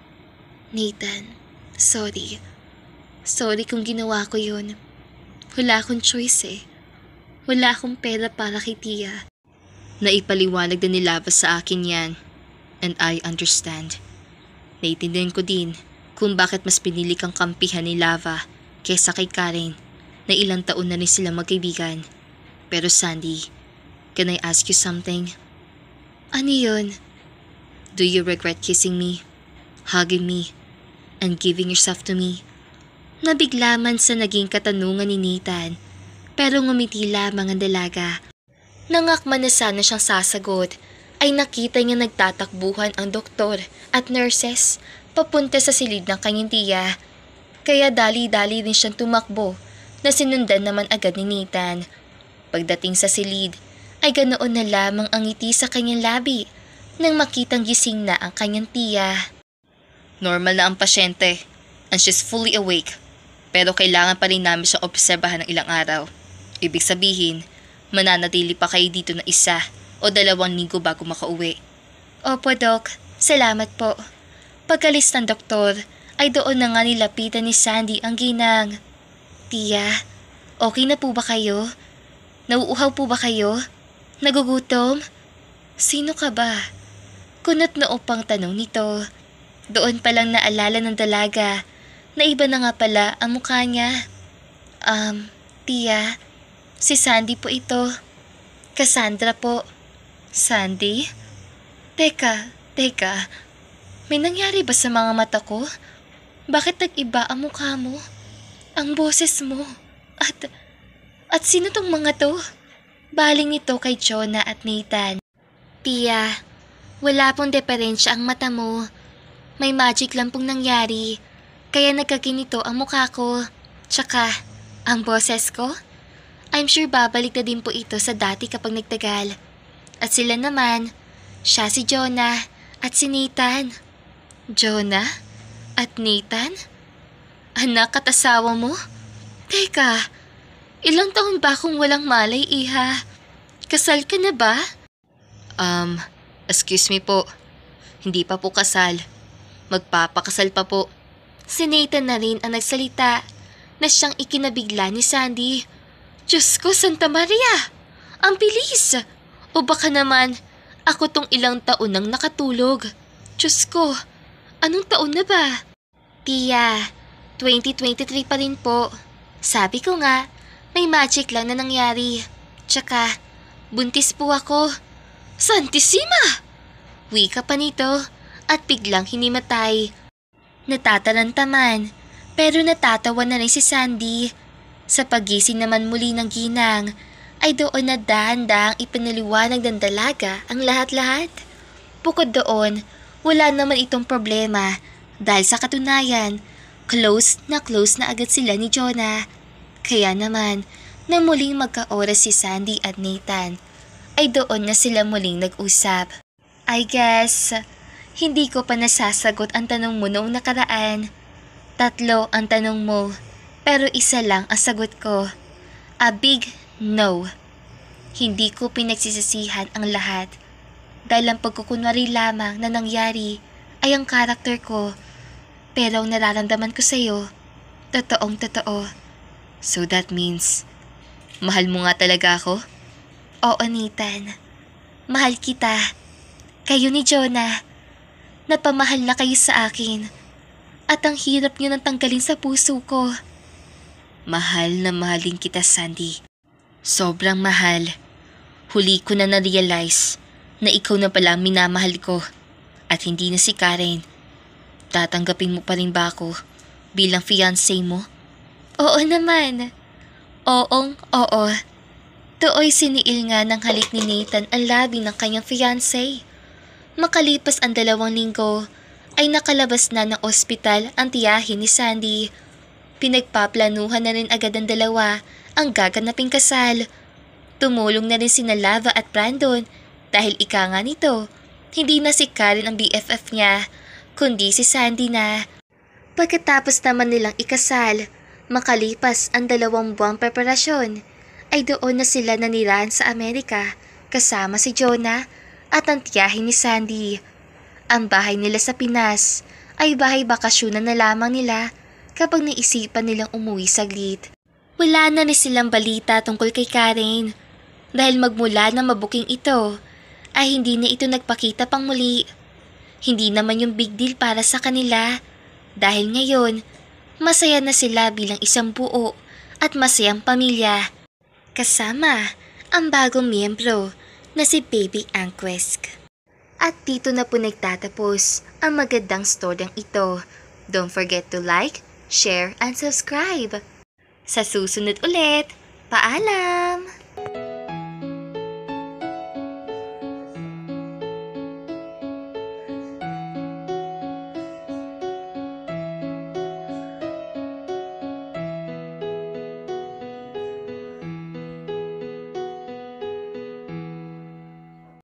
Nathan, sorry. Sorry kung ginawa ko yun. Wala akong choice eh. Wala akong pera para kay Tia. Naipaliwanag na nilabas sa akin yan. And I understand. Naiintindihan ko din kung bakit mas pinili kang kampihan ni Lava kesa kay Karen na ilang taon na rin sila magkaibigan. Pero Sandy, can I ask you something? Ano yun? Do you regret kissing me, hugging me, and giving yourself to me? Nabigla man sa naging katanungan ni Nathan, pero ngumiti lamang ang dalaga. Nangakma na sana siyang sasagot, ay nakita niya nagtatakbuhan ang doktor at nurses papunta sa silid ng kanyang tiya. Kaya dali-dali rin siyang tumakbo na sinundan naman agad ni Nathan. Pagdating sa silid ay ganoon na lamang ang ngiti sa kanyang labi nang makitang gising na ang kanyang tiya. Normal na ang pasyente and she's fully awake, pero kailangan pa rin namin siyang obserbahan ng ilang araw. Ibig sabihin, mananatili pa kayo dito na isa o dalawang linggo bago makauwi. Opo, Doc. Salamat po. Pagkalis ng doktor, ay doon na nga nilapitan ni Sandy ang ginang. Tiya, okay na po ba kayo? Nauuhaw po ba kayo? Nagugutom? Sino ka ba? Kunot na upang tanong nito. Doon palang naalala ng dalaga na iba na nga pala ang mukha niya. Um, tiya, si Sandy po ito. Cassandra po. Sandy? Teka, teka. May nangyari ba sa mga mata ko? Bakit nag-iba ang mukha mo? Ang boses mo? At, at sino tong mga to? Baling nito kay Jonah at Nathan. Tia, wala pong diferensya ang mata mo. May magic lang pong nangyari. Kaya nagkaginito ang mukha ko. Tsaka, ang boses ko? I'm sure babalik na din po ito sa dati kapag nagtagal. At sila naman, siya si Jonah at si Nathan. Jonah? At Nathan? Anak at asawa mo? Teka, ilang taon ba kung walang malay, iha? Kasal ka na ba? Um, excuse me po. Hindi pa po kasal. Magpapakasal pa po. Si Nathan na rin ang nagsalita na siyang ikinabigla ni Sandy. Diyos ko, Santa Maria! Ang bilis! O baka naman, ako tong ilang taon nang nakatulog. Diyos ko, anong taon na ba? Tia, twenty twenty-three pa rin po. Sabi ko nga, may magic lang na nangyari. Tsaka, buntis po ako. Santissima! Wika pa nito at biglang hinimatay. Natatarantaman, pero natatawa na rin si Sandy. Sa pagising naman muli ng ginang, ay doon na dahan-dahang ipinaliwanag ng dalaga ang lahat-lahat. Bukod doon, wala naman itong problema dahil sa katunayan, close na close na agad sila ni Jonah. Kaya naman, nang muling magkaoras si Sandy at Nathan, ay doon na sila muling nag-usap. I guess, hindi ko pa nasasagot ang tanong mo noong nakaraan. Tatlo ang tanong mo, pero isa lang ang sagot ko. A big no. Hindi ko pinagsisisihan ang lahat dahil ang pagkukunwari lamang na nangyari ay ang karakter ko. Pero ang nararamdaman ko sa'yo, totoong totoo. So that means, mahal mo nga talaga ako? Oo, Nathan. Mahal kita. Kayo ni Jonah. Napamahal na kayo sa akin. At ang hirap niyo nang tanggalin sa puso ko. Mahal na mahalin kita, Sandy. Sobrang mahal. Huli ko na na-realize na ikaw na pala ang minamahal ko at hindi na si Karen. Tatanggapin mo pa rin ba ako bilang fiancé mo? Oo naman. Oong oo. Tuoy siniil nga ng halik ni Nathan ang labi ng kanyang fiancé. Makalipas ang dalawang linggo, ay nakalabas na ng ospital ang tiyahin ni Sandy. Pinagpaplanuhan na rin agad ang dalawa ang gaganaping kasal. Tumulong na rin sina Lava at Brandon dahil ika nga nito, hindi na si Karen ang B F F niya, kundi si Sandy na. Pagkatapos naman nilang ikasal, makalipas ang dalawang buwang preparasyon, ay doon na sila nanirahan sa Amerika kasama si Jonah at ang tiyahin ni Sandy. Ang bahay nila sa Pinas ay bahay bakasyonan na lamang nila kapag naisipan nilang umuwi saglit. Wala na rin silang balita tungkol kay Karen dahil magmula na mabuking ito ay hindi na ito nagpakita pang muli. Hindi naman yung big deal para sa kanila dahil ngayon masaya na sila bilang isang buo at masayang pamilya. Kasama ang bagong miyembro na si Baby Anquesk. At dito na po nagtatapos ang magandang storyang ito. Don't forget to like, share, and subscribe. Sa susunod ulit, paalam!